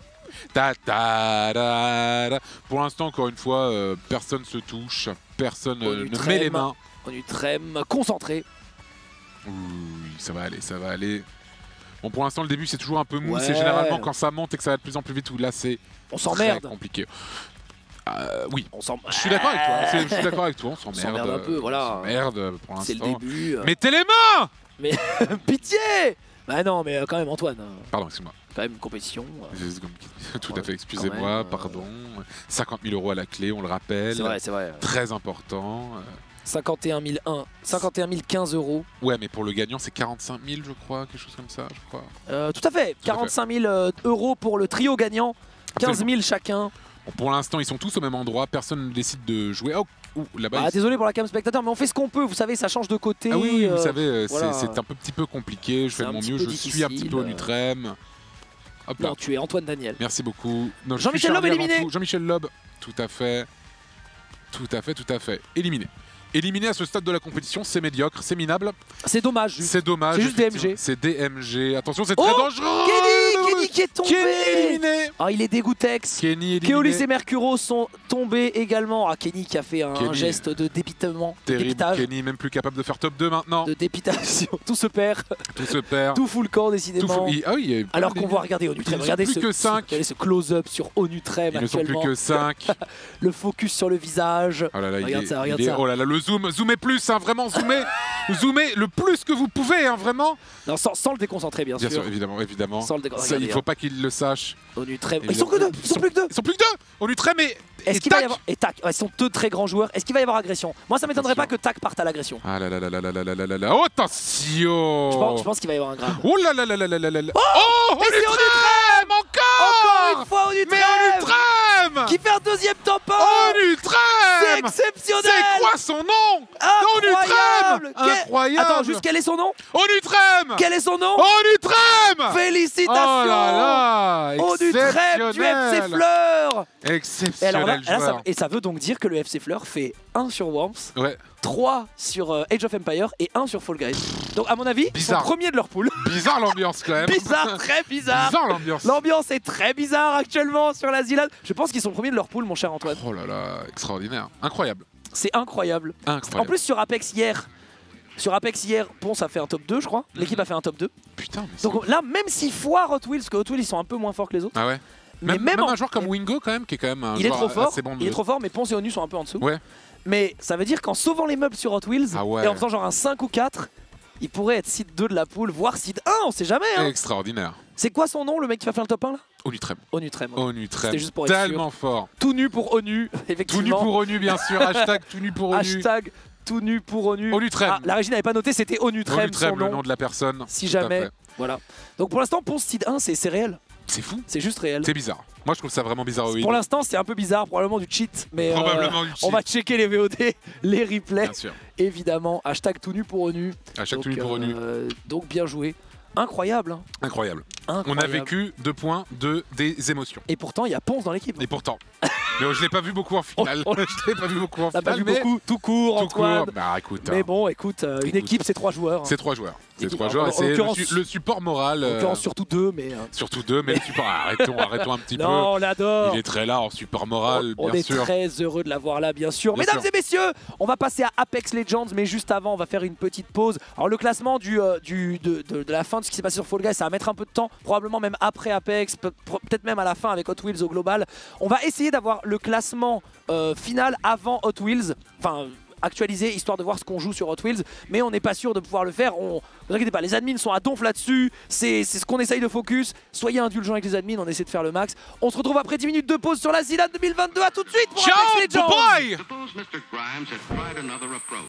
Speaker 2: Pour l'instant, encore une fois, personne se touche. Personne ne met les mains.
Speaker 1: Onutrem, concentré.
Speaker 2: Oui, ça va aller. Bon, pour l'instant, le début, c'est toujours un peu mou.
Speaker 1: Ouais.
Speaker 2: C'est généralement quand ça monte et que ça va de plus en plus vite. Où là, c'est très compliqué. Oui, je suis d'accord avec toi. On s'emmerde
Speaker 1: un peu, voilà.
Speaker 2: On s'emmerde pour l'instant.
Speaker 1: C'est le début.
Speaker 2: Mettez les mains.
Speaker 1: Mais pitié. Bah non, mais quand même, Antoine.
Speaker 2: Pardon, excuse-moi.
Speaker 1: Quand même une compétition.
Speaker 2: Tout à fait, excusez-moi, pardon. 50 000 € à la clé, on le rappelle.
Speaker 1: C'est vrai.
Speaker 2: Très important.
Speaker 1: 51 015 €.
Speaker 2: Ouais, mais pour le gagnant, c'est 45 000, je crois, quelque chose comme ça, je crois.
Speaker 1: Tout à fait. 45 000 € pour le trio gagnant. 15 000 chacun.
Speaker 2: Bon, pour l'instant, ils sont tous au même endroit. Personne ne décide de jouer. Oh, là-bas.
Speaker 1: Désolé pour la cam spectateur, mais on fait ce qu'on peut. Vous savez, ça change de côté.
Speaker 2: Ah oui, vous savez,
Speaker 1: voilà.
Speaker 2: c'est un petit peu compliqué. Je fais de mon mieux. Je suis un petit peu Onutrem. Hop là.
Speaker 1: Non, tu es Antoine Daniel.
Speaker 2: Merci beaucoup.
Speaker 1: Jean-Michel Loeb éliminé.
Speaker 2: Jean-Michel Loeb, tout à fait. Éliminé. Éliminé à ce stade de la compétition, c'est médiocre, c'est minable.
Speaker 1: C'est dommage.
Speaker 2: C'est dommage.
Speaker 1: C'est juste DMG.
Speaker 2: C'est DMG. Attention, c'est très dangereux.
Speaker 1: Kenny qui est tombé.
Speaker 2: Kenny éliminé.
Speaker 1: Ah, il est dégoûtex.
Speaker 2: Kenny éliminé.
Speaker 1: Keolis et Mercuro sont tombés également. Ah, Kenny qui a fait un geste de dépitement.
Speaker 2: Terrible.
Speaker 1: Dépitage.
Speaker 2: Kenny même plus capable de faire top 2 maintenant.
Speaker 1: De dépitation. Tout se perd. Tout fout le camp décidément. Alors qu'on voit, regardez Onutrem. Regardez ce close-up sur Onutrem.
Speaker 2: Ils ne sont plus que 5.
Speaker 1: Le focus sur le visage.
Speaker 2: Oh là là,
Speaker 1: regarde ça.
Speaker 2: Oh là là, le zoom. Zoomez plus, hein, vraiment, zoomez. Zoomez le plus que vous pouvez, hein, vraiment.
Speaker 1: Non, sans le déconcentrer, bien sûr.
Speaker 2: Évidemment.
Speaker 1: Sans le
Speaker 2: ça, il ne faut pas qu'il le sache.
Speaker 1: Onutrem. Ils sont que deux. Ils sont plus que deux.
Speaker 2: Ils sont plus que deux. Onutrem et
Speaker 1: est-ce qu'il va y avoir... Et Tac, ils sont deux très grands joueurs. Est-ce qu'il va y avoir agression? Moi, ça m'étonnerait pas que Tac parte à l'agression.
Speaker 2: Ah là là là là là là là là là. Oh, attention.
Speaker 1: Je pense qu'il va y avoir un grave.
Speaker 2: Oh là là là là là là là. Oh, Onutrem encore
Speaker 1: une fois Onutrem.
Speaker 2: Mais Onutrem
Speaker 1: qui fait un deuxième top 1.
Speaker 2: Onutrem.
Speaker 1: C'est exceptionnel.
Speaker 2: C'est quoi son nom?
Speaker 1: Incroyable.
Speaker 2: Incroyable.
Speaker 1: Attends, juste quel est son nom?
Speaker 2: Onutrem.
Speaker 1: Quel est son nom?
Speaker 2: Onutrem.
Speaker 1: Félicitations.
Speaker 2: Oh là là.
Speaker 1: Onutrem du FC Fleur.
Speaker 2: Exceptionnel joueur.
Speaker 1: Et ça veut donc dire que le FC Fleur fait 1 sur Worms,
Speaker 2: ouais.
Speaker 1: 3 sur Age of Empires et 1 sur Fall Guys. Donc à mon avis, ils sont premiers de leur pool.
Speaker 2: Bizarre l'ambiance quand même.
Speaker 1: Bizarre, très bizarre.
Speaker 2: Bizarre l'ambiance.
Speaker 1: L'ambiance est très bizarre actuellement sur la Zilad. Je pense qu'ils sont premiers de leur pool, mon cher Antoine.
Speaker 2: Oh là là, extraordinaire. Incroyable.
Speaker 1: C'est incroyable. En plus sur Apex hier, Ponce a fait un top 2 je crois. L'équipe a fait un top 2.
Speaker 2: Putain, mais
Speaker 1: donc là, même s'il foire Hot Wheels, parce que Hot Wheels ils sont un peu moins forts que les autres.
Speaker 2: Ah ouais.
Speaker 1: Mais
Speaker 2: même un joueur comme Wingo quand même, qui est quand même un
Speaker 1: il est trop fort.
Speaker 2: Assez bon
Speaker 1: il est trop fort, mais Ponce et ONU sont un peu en dessous.
Speaker 2: Ouais.
Speaker 1: Mais ça veut dire qu'en sauvant les meubles sur Hot Wheels et en faisant genre un 5 ou 4, il pourrait être seed 2 de la poule, voire seed 1, on sait jamais. Hein.
Speaker 2: Extraordinaire.
Speaker 1: C'est quoi son nom, le mec qui va faire le top 1 là?
Speaker 2: Onutrem.
Speaker 1: Onutrem.
Speaker 2: Onutrem.
Speaker 1: C'était juste pour être
Speaker 2: tellement fort.
Speaker 1: Tout nu pour ONU, effectivement.
Speaker 2: Tout nu pour ONU, bien sûr. Hashtag tout nu pour ONU.
Speaker 1: Hashtag tout nu pour ONU.
Speaker 2: Onutrem.
Speaker 1: Ah, la régie n'avait pas noté, c'était Onutrem, son nom.
Speaker 2: Le nom de la personne.
Speaker 1: Si jamais. Voilà. Donc pour l'instant, Ponce seed 1, c'est réel.
Speaker 2: C'est fou.
Speaker 1: C'est juste réel.
Speaker 2: C'est bizarre. Moi, je trouve ça vraiment bizarre.
Speaker 1: Pour l'instant, c'est un peu bizarre, probablement du cheat. Mais
Speaker 2: probablement du cheat.
Speaker 1: On va checker les VOD, les replays.
Speaker 2: Bien sûr.
Speaker 1: Évidemment. Hashtag tout nu pour ONU.
Speaker 2: Hashtag tout nu pour ONU.
Speaker 1: Donc bien joué. Incroyable. Hein.
Speaker 2: Incroyable. On a vécu 2 points des émotions.
Speaker 1: Et pourtant, il y a Ponce dans l'équipe.
Speaker 2: Et pourtant. Mais je l'ai pas vu beaucoup en finale. Je l'ai pas vu beaucoup en finale.
Speaker 1: T'as pas vu beaucoup, tout court, Antoine.
Speaker 2: Bah écoute.
Speaker 1: Mais bon, écoute, une équipe, c'est 3 joueurs.
Speaker 2: C'est 3 joueurs. C'est 3 joueurs et c'est le support moral.
Speaker 1: En l'occurrence, surtout 2, mais.
Speaker 2: Surtout 2, mais le support. Arrêtons un petit peu.
Speaker 1: Non, on l'adore.
Speaker 2: Il est très là en support moral, bien sûr.
Speaker 1: On est très heureux de l'avoir là, bien sûr. Mesdames et messieurs, on va passer à Apex Legends, mais juste avant, on va faire une petite pause. Alors, le classement de la fin de ce qui s'est passé sur Fall Guys, ça va mettre un peu de temps, probablement même après Apex, peut-être même à la fin avec Hot Wheels au global. On va essayer d'avoir le classement final avant Hot Wheels. Enfin. Actualisé histoire de voir ce qu'on joue sur Hot Wheels, mais on n'est pas sûr de pouvoir le faire. Ne vous inquiétez pas, les admins sont à donf là-dessus, c'est ce qu'on essaye de focus. Soyez indulgents avec les admins, on essaie de faire le max. On se retrouve après 10 minutes de pause sur la Zilad 2022. À tout de suite pour Apex Legends.
Speaker 2: Ciao, bye.